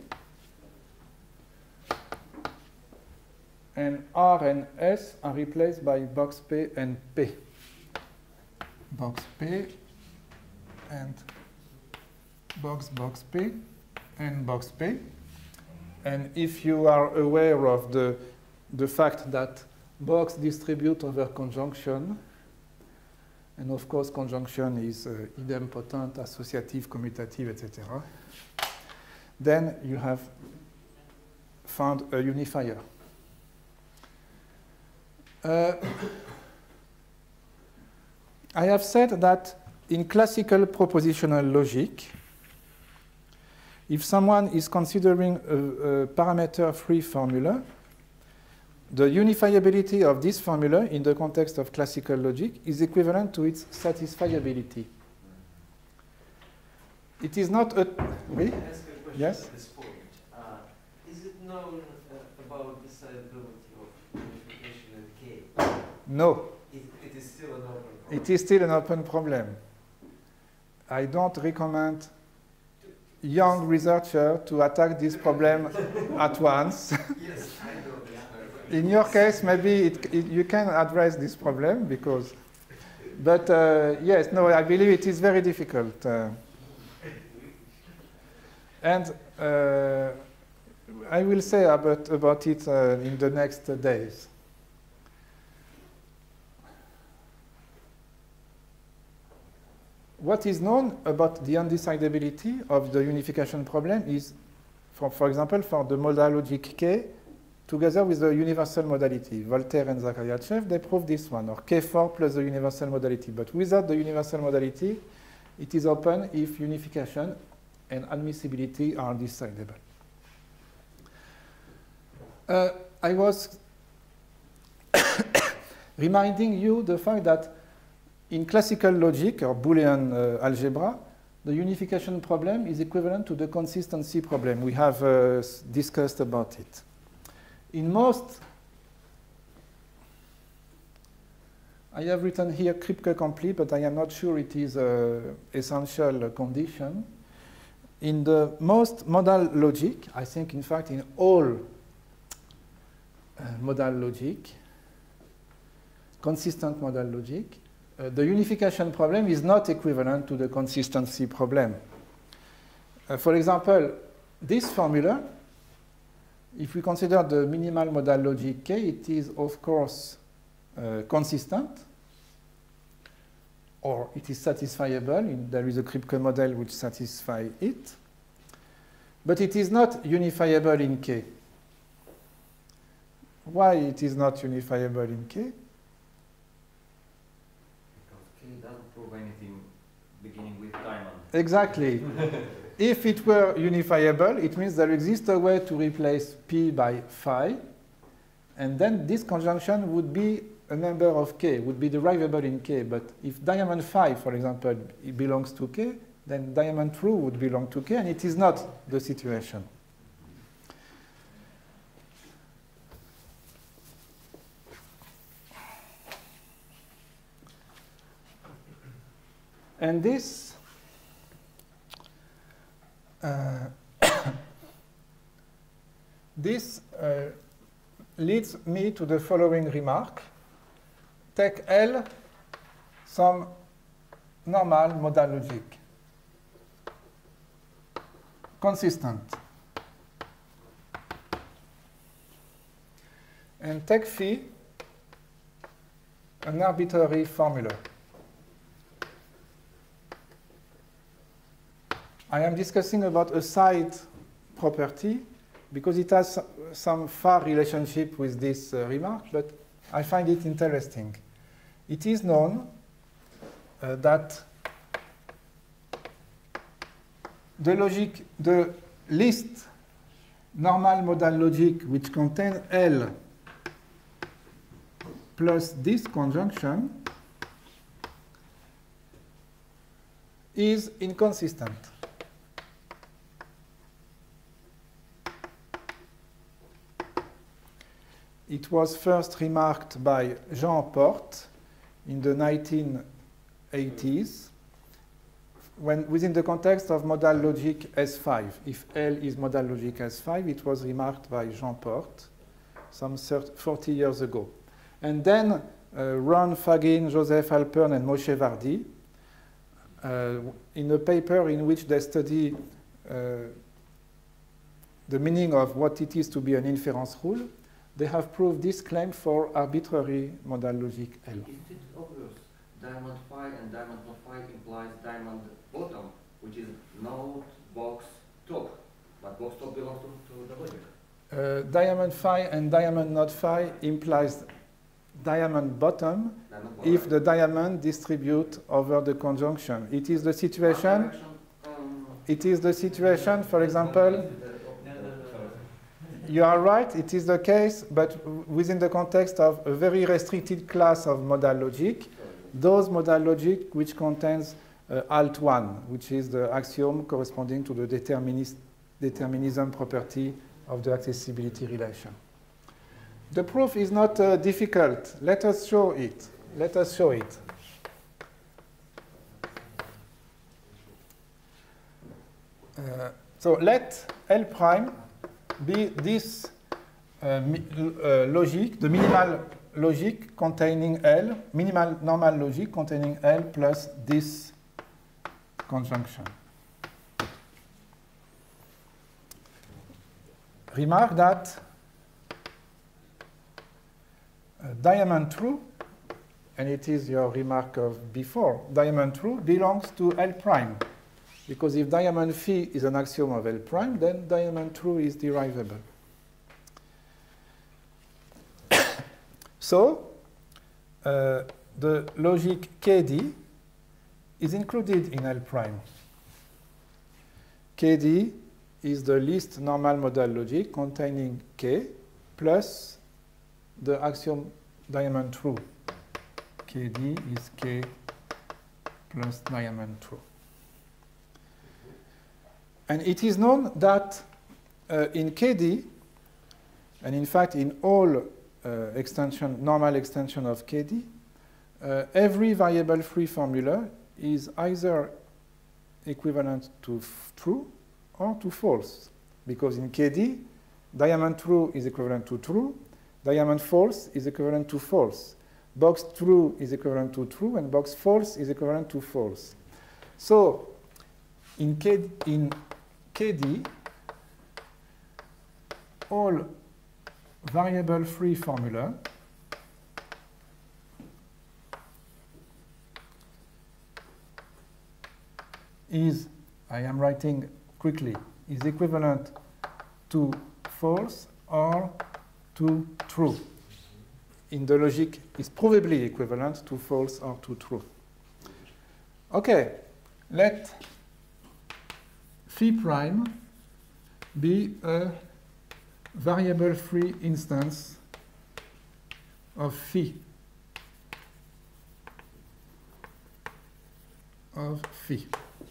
And R and S are replaced by box P and P. Box P and box box P and box P. And if you are aware of the, the fact that box distribute over conjunction, and of course conjunction is uh, idempotent, associative, commutative, et cetera, then you have found a unifier. Uh, I have said that in classical propositional logic, if someone is considering a, a parameter-free formula, the unifiability of this formula in the context of classical logic is equivalent to its satisfiability. It is not a... Oui? Can I ask a question Yes? at this point? Uh, is it known uh, about the decidability of unification at K? No. It, it is still an open problem. It is still an open problem. I don't recommend young researchers to attack this problem at once. Yes, I know. In your case, maybe it, it, you can address this problem because, but uh, yes, no, I believe it is very difficult. Uh, and uh, I will say about, about it uh, in the next uh, days. What is known about the undecidability of the unification problem is, for, for example, for the modal logic K, together with the universal modality. Voltaire and Zakharyachev, they proved this one, or K four plus the universal modality. But without the universal modality, it is open if unification and admissibility are decidable. Uh, I was reminding you the fact that in classical logic, or Boolean uh, algebra, the unification problem is equivalent to the consistency problem. We have uh, discussed about it. In most, I have written here Kripke complete, but I am not sure it is an essential condition. In the most modal logic, I think in fact in all uh, modal logic, consistent modal logic, uh, the unification problem is not equivalent to the consistency problem. Uh, for example, this formula, if we consider the minimal modal logic K, it is of course uh, consistent, or it is satisfiable. In, there is a Kripke model which satisfies it, but it is not unifiable in K. Why it is not unifiable in K? Because K doesn't prove anything beginning with diamond. Exactly. If it were unifiable, it means there exists a way to replace P by phi, and then this conjunction would be a member of K, would be derivable in K. But if diamond phi, for example, it belongs to K, then diamond true would belong to K, and it is not the situation. And this Uh, this uh, leads me to the following remark. Take L some normal modal logic, consistent. And take phi an arbitrary formula. I am discussing about a side property because it has some far relationship with this uh, remark, but I find it interesting. It is known uh, that the logic, the least normal modal logic which contains L plus this conjunction is inconsistent. It was first remarked by Jean Porte in the nineteen eighties, when within the context of modal logic S five. If L is modal logic S five, it was remarked by Jean Porte some forty years ago. And then uh, Ron Fagin, Joseph Alpern, and Moshe Vardi, uh, in a paper in which they study uh, the meaning of what it is to be an inference rule, they have proved this claim for arbitrary modal logic L. Is it obvious? Diamond phi and diamond not phi implies diamond bottom, which is node box top, but box top belongs to, to the logic. Uh, diamond phi and diamond not phi implies diamond bottom, Diamond bottom. if the diamond distribute over the conjunction. It is the situation, Um, it is the situation, for example, you are right, it is the case, but within the context of a very restricted class of modal logic, those modal logic which contains uh, alt one, which is the axiom corresponding to the determinis determinism property of the accessibility relation. The proof is not uh, difficult. Let us show it. Let us show it. Uh, so let L prime be this uh, mi uh, logic, the minimal logic containing L, minimal normal logic containing L plus this conjunction. Remark that uh, diamond true, and it is your remark of before, diamond true belongs to L prime. Because if diamond phi is an axiom of L prime, then diamond true is derivable. So, uh, the logic K D is included in L prime. K D is the least normal modal logic containing K plus the axiom diamond true. K D is K plus diamond true. And it is known that uh, in K D, and in fact in all uh, extension, normal extension of K D, uh, every variable free formula is either equivalent to true or to false. Because in K D, diamond true is equivalent to true, diamond false is equivalent to false, box true is equivalent to true, and box false is equivalent to false. So in K, in K D, all variable free formula is, I am writing quickly, is equivalent to false or to true. In the logic, is provably equivalent to false or to true. Okay, let phi prime be a variable free instance of phi of phi.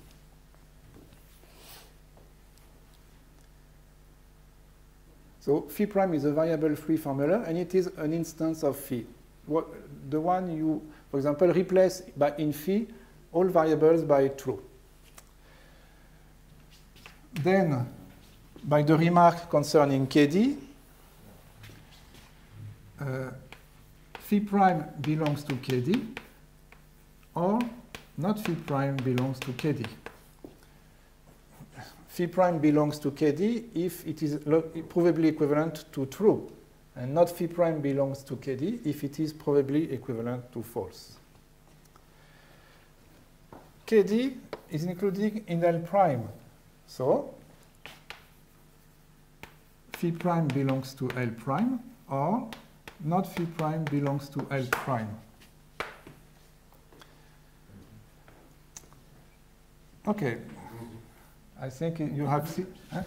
So phi prime is a variable free formula, and it is an instance of phi. What, the one you, for example, replace by in phi all variables by true. Then, by the remark concerning K D, uh, phi prime belongs to K D, or not phi prime belongs to K D. Phi prime belongs to K D if it is provably equivalent to true, and not phi prime belongs to K D if it is probably equivalent to false. K D is included in L prime, so phi prime belongs to L prime, or not phi prime belongs to L prime. Okay, I think you have seen. Huh?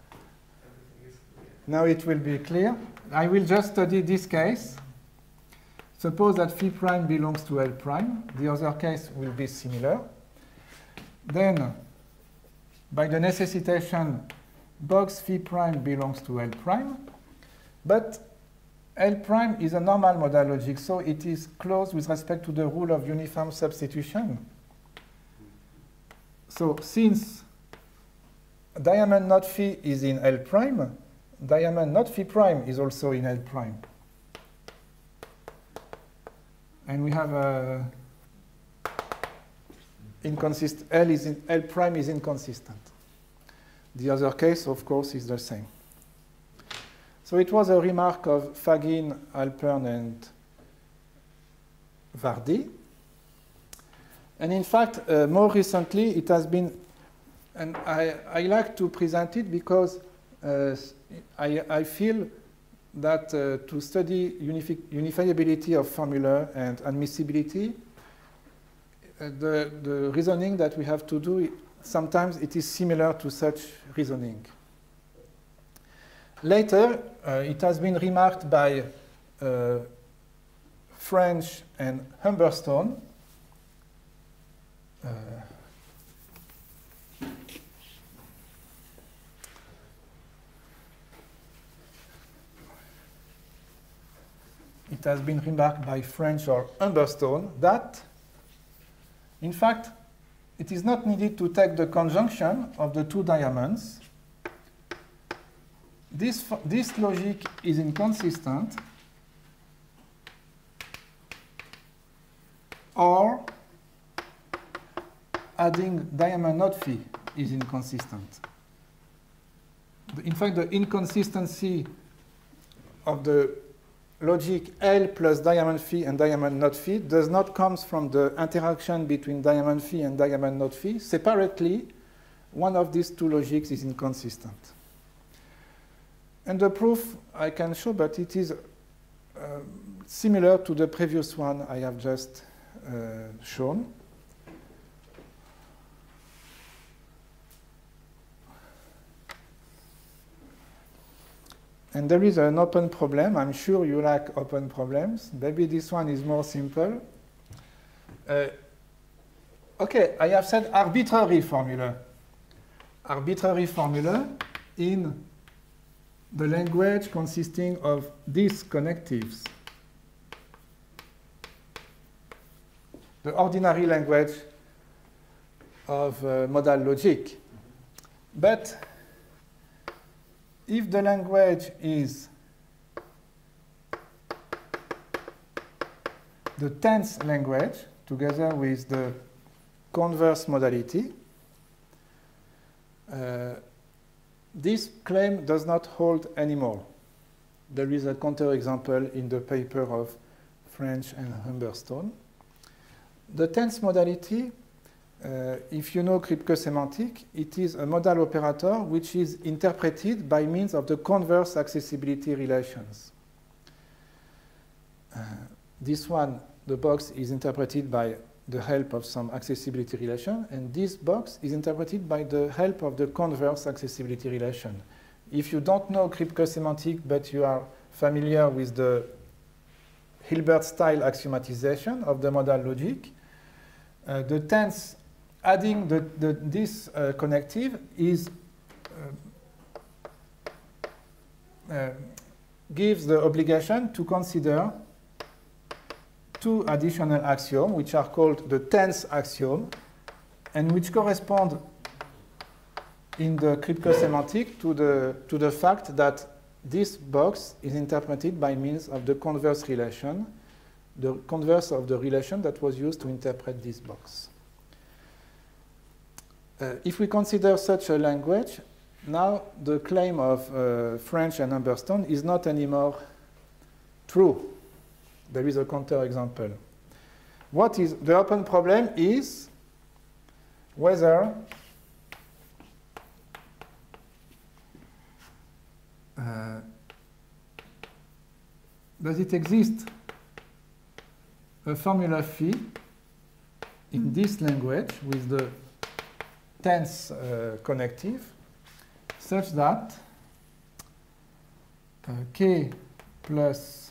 Now it will be clear. I will just study this case. Suppose that phi prime belongs to L prime. The other case will be similar. Then, by the necessitation, box phi prime belongs to L prime. But L prime is a normal modal logic, so it is closed with respect to the rule of uniform substitution. So since diamond not phi is in L prime, diamond not phi prime is also in L prime. And we have a inconsistent, L, is in, L prime is inconsistent. The other case, of course, is the same. So it was a remark of Fagin, Alpern, and Vardy. And in fact, uh, more recently, it has been, and I, I like to present it because uh, I, I feel that uh, to study unifi unifiability of formula and admissibility, uh, the, the reasoning that we have to do, sometimes it is similar to such reasoning. Later, uh, it has been remarked by uh, French and Humberstone. Uh, it has been remarked by French or Humberstone that, in fact, it is not needed to take the conjunction of the two diamonds. This, this logic is inconsistent, or adding diamond not phi is inconsistent. In fact, the inconsistency of the logic L plus diamond phi and diamond not phi does not come from the interaction between diamond phi and diamond not phi. Separately, one of these two logics is inconsistent. And the proof I can show, but it is uh, similar to the previous one I have just uh, shown. And there is an open problem. I'm sure you like open problems. Maybe this one is more simple. Uh, okay, I have said arbitrary formula. Arbitrary formula in the language consisting of these connectives. The ordinary language of uh, modal logic. But if the language is the tense language together with the converse modality, uh, this claim does not hold anymore. There is a counterexample in the paper of French and Humberstone. The tense modality, uh, if you know Kripke semantic, it is a modal operator which is interpreted by means of the converse accessibility relations. Uh, this one, the box, is interpreted by the help of some accessibility relation, and this box is interpreted by the help of the converse accessibility relation. If you don't know Kripke semantic, but you are familiar with the Hilbert-style axiomatization of the modal logic, uh, the tense adding the, the, this uh, connective is uh, uh, gives the obligation to consider two additional axioms, which are called the tense axiom, and which correspond in the Kripke semantic to the, to the fact that this box is interpreted by means of the converse relation, the converse of the relation that was used to interpret this box. Uh, if we consider such a language, now the claim of uh, French and Humberstone is not anymore true. There is a counterexample. What is the open problem is whether uh, does it exist a formula phi in this language with the tense uh, connective such that uh, k plus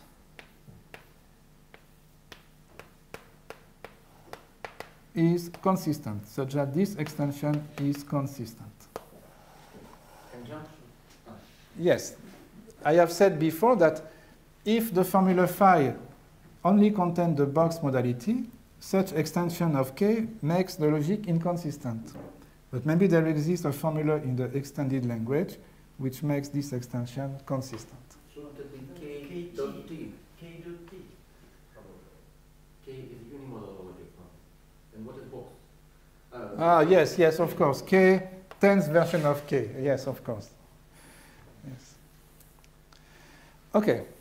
is consistent, such that this extension is consistent. Conjunction? Ah. Yes, I have said before that if the formula phi only contains the box modality, such extension of k makes the logic inconsistent. But maybe there exists a formula in the extended language which makes this extension consistent. Shouldn't it be k K dot t? K dot T. K is unimodal logic. Huh? And what is box? Uh, Ah, yes, yes, of course. K, tense version of k. Yes, of course. Yes. Okay.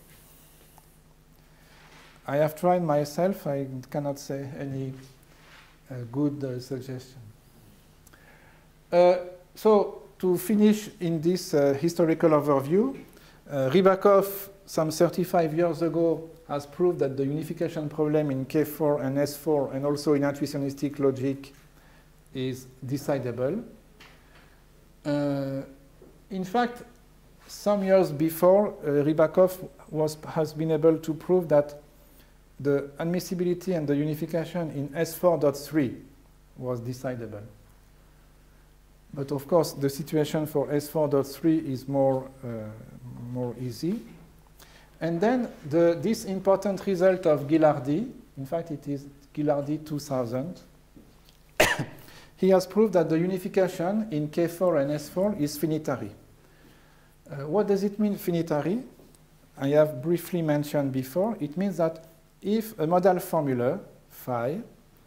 I have tried myself. I cannot say any uh, good uh, suggestion. Uh, so, to finish in this uh, historical overview, uh, Rybakov, some thirty-five years ago, has proved that the unification problem in K four and S four and also in intuitionistic logic is decidable. Uh, in fact, some years before, uh, Rybakov was, has been able to prove that the admissibility and the unification in S four point three was decidable. But of course, the situation for S four point three is more, uh, more easy. And then the, this important result of Ghilardi, in fact it is Ghilardi two thousand, he has proved that the unification in K four and S four is finitary. Uh, what does it mean, finitary? I have briefly mentioned before. It means that if a modal formula, phi,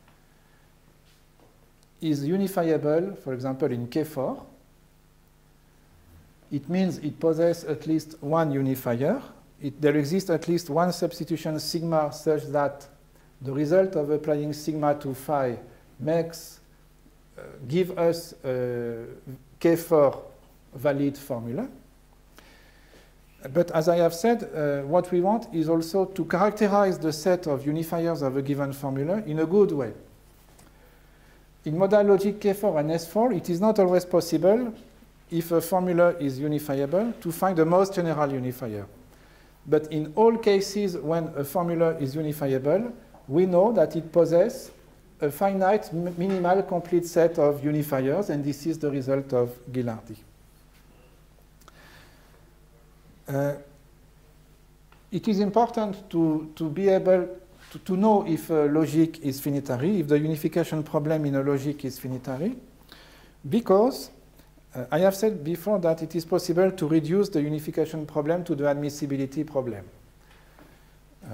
is unifiable, for example, in K four, it means it possesses at least one unifier. It, there exists at least one substitution sigma such that the result of applying sigma to phi makes, uh, give us a K four valid formula. But as I have said, uh, what we want is also to characterize the set of unifiers of a given formula in a good way. In modal logic K four and S four, it is not always possible, if a formula is unifiable, to find the most general unifier. But in all cases when a formula is unifiable, we know that it possesses a finite minimal complete set of unifiers, and this is the result of Ghilardi. Uh, it is important to, to be able to, to know if a logic is finitary, if the unification problem in a logic is finitary, because uh, I have said before that it is possible to reduce the unification problem to the admissibility problem. Uh,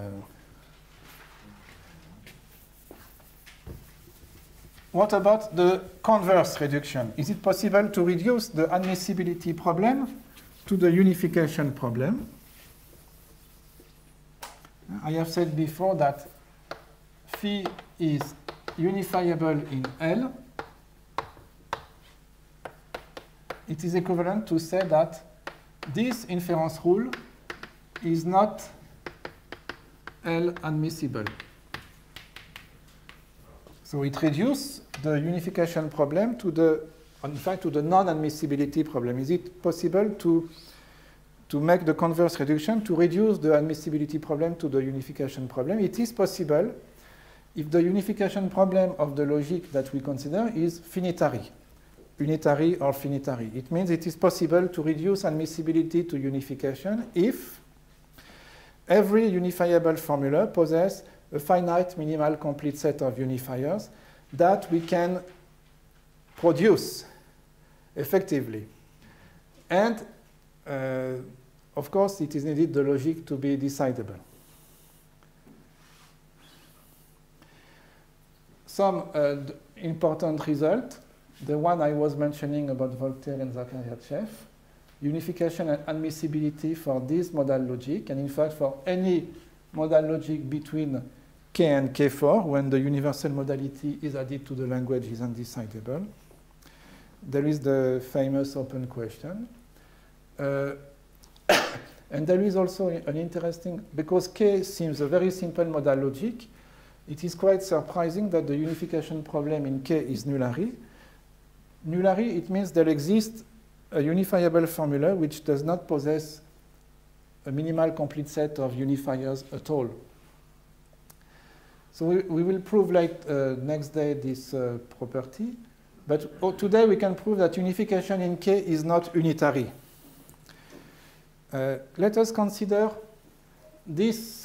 what about the converse reduction? Is it possible to reduce the admissibility problem to the unification problem? I have said before that phi is unifiable in L. It is equivalent to say that this inference rule is not L admissible. So it reduces the unification problem to the, in fact, to the non-admissibility problem. Is it possible to, to make the converse reduction to reduce the admissibility problem to the unification problem? It is possible if the unification problem of the logic that we consider is finitary, unitary or finitary. It means it is possible to reduce admissibility to unification if every unifiable formula possesses a finite minimal complete set of unifiers that we can produce effectively. And uh, of course, it is needed the logic to be decidable. Some uh, important result, the one I was mentioning about Voltaire and Zakharyachev, unification and admissibility for this modal logic, and in fact for any modal logic between K and K four, when the universal modality is added to the language, is undecidable. There is the famous open question. Uh, and there is also an interesting, because K seems a very simple modal logic, it is quite surprising that the unification problem in K is nullary. Nullary, it means there exists a unifiable formula which does not possess a minimal complete set of unifiers at all. So we, we will prove like uh, next day this uh, property. But oh, today we can prove that unification in K is not unitary. Uh, let us consider this,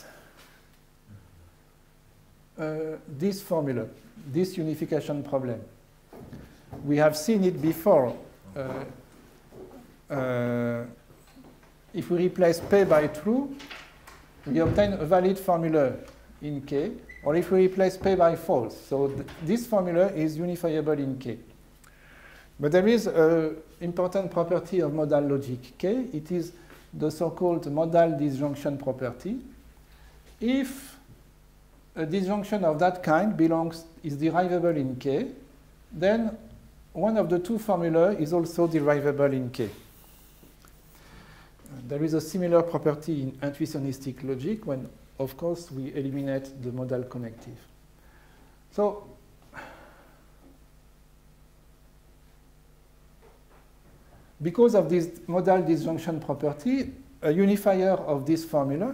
uh, this formula, this unification problem. We have seen it before. Uh, uh, if we replace P by true, we obtain a valid formula in K, or if we replace P by false. So th this formula is unifiable in K. But there is an important property of modal logic K. It is the so-called modal disjunction property. If a disjunction of that kind belongs, is derivable in K, then one of the two formula is also derivable in K. There is a similar property in intuitionistic logic when, of course, we eliminate the modal connective. So, because of this modal disjunction property, a unifier of this formula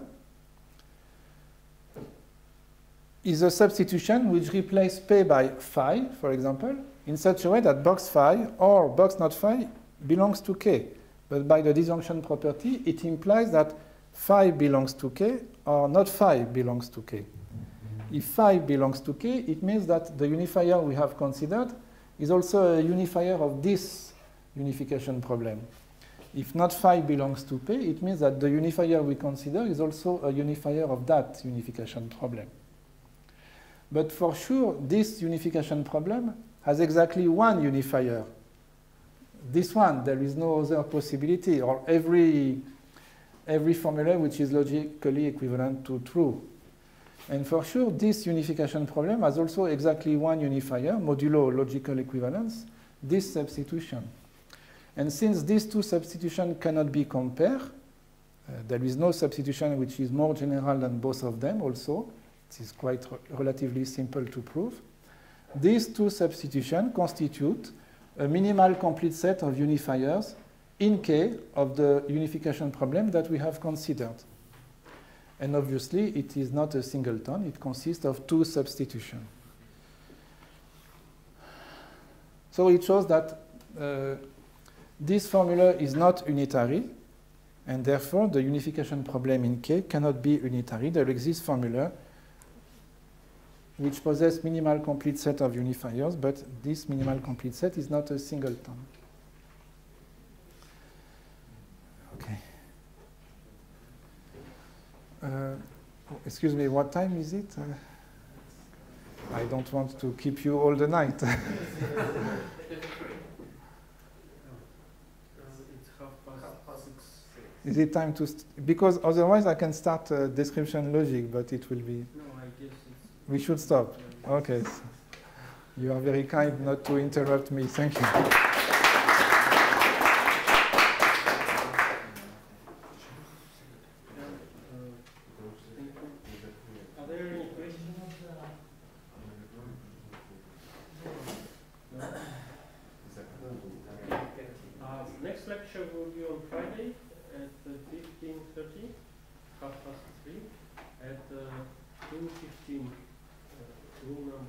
is a substitution which replaces P by phi, for example, in such a way that box phi or box not phi belongs to K. But by the disjunction property, it implies that phi belongs to K or not phi belongs to K. If phi belongs to K, it means that the unifier we have considered is also a unifier of this unification problem. If not phi belongs to P, it means that the unifier we consider is also a unifier of that unification problem. But for sure, this unification problem has exactly one unifier. This one, there is no other possibility, or every, every formula which is logically equivalent to true. And for sure, this unification problem has also exactly one unifier, modulo logical equivalence, this substitution. And since these two substitutions cannot be compared, uh, there is no substitution which is more general than both of them also. It is quite re relatively simple to prove. These two substitutions constitute a minimal complete set of unifiers in K of the unification problem that we have considered. And obviously, it is not a singleton. It consists of two substitutions. So it shows that uh, this formula is not unitary, and therefore the unification problem in K cannot be unitary. There exists formula which possess minimal complete set of unifiers, but this minimal complete set is not a singleton. Okay. Uh, excuse me, what time is it? Uh, I don't want to keep you all the night. Is it time to, st because otherwise I can start uh, description logic, but it will be, no, I guess it's, we should stop. Okay, so you are very kind not to interrupt me, thank you. Are there any questions? No? Uh, next lecture will be on Friday at fifteen thirty, half past three, at uh, two fifteen, uh, room number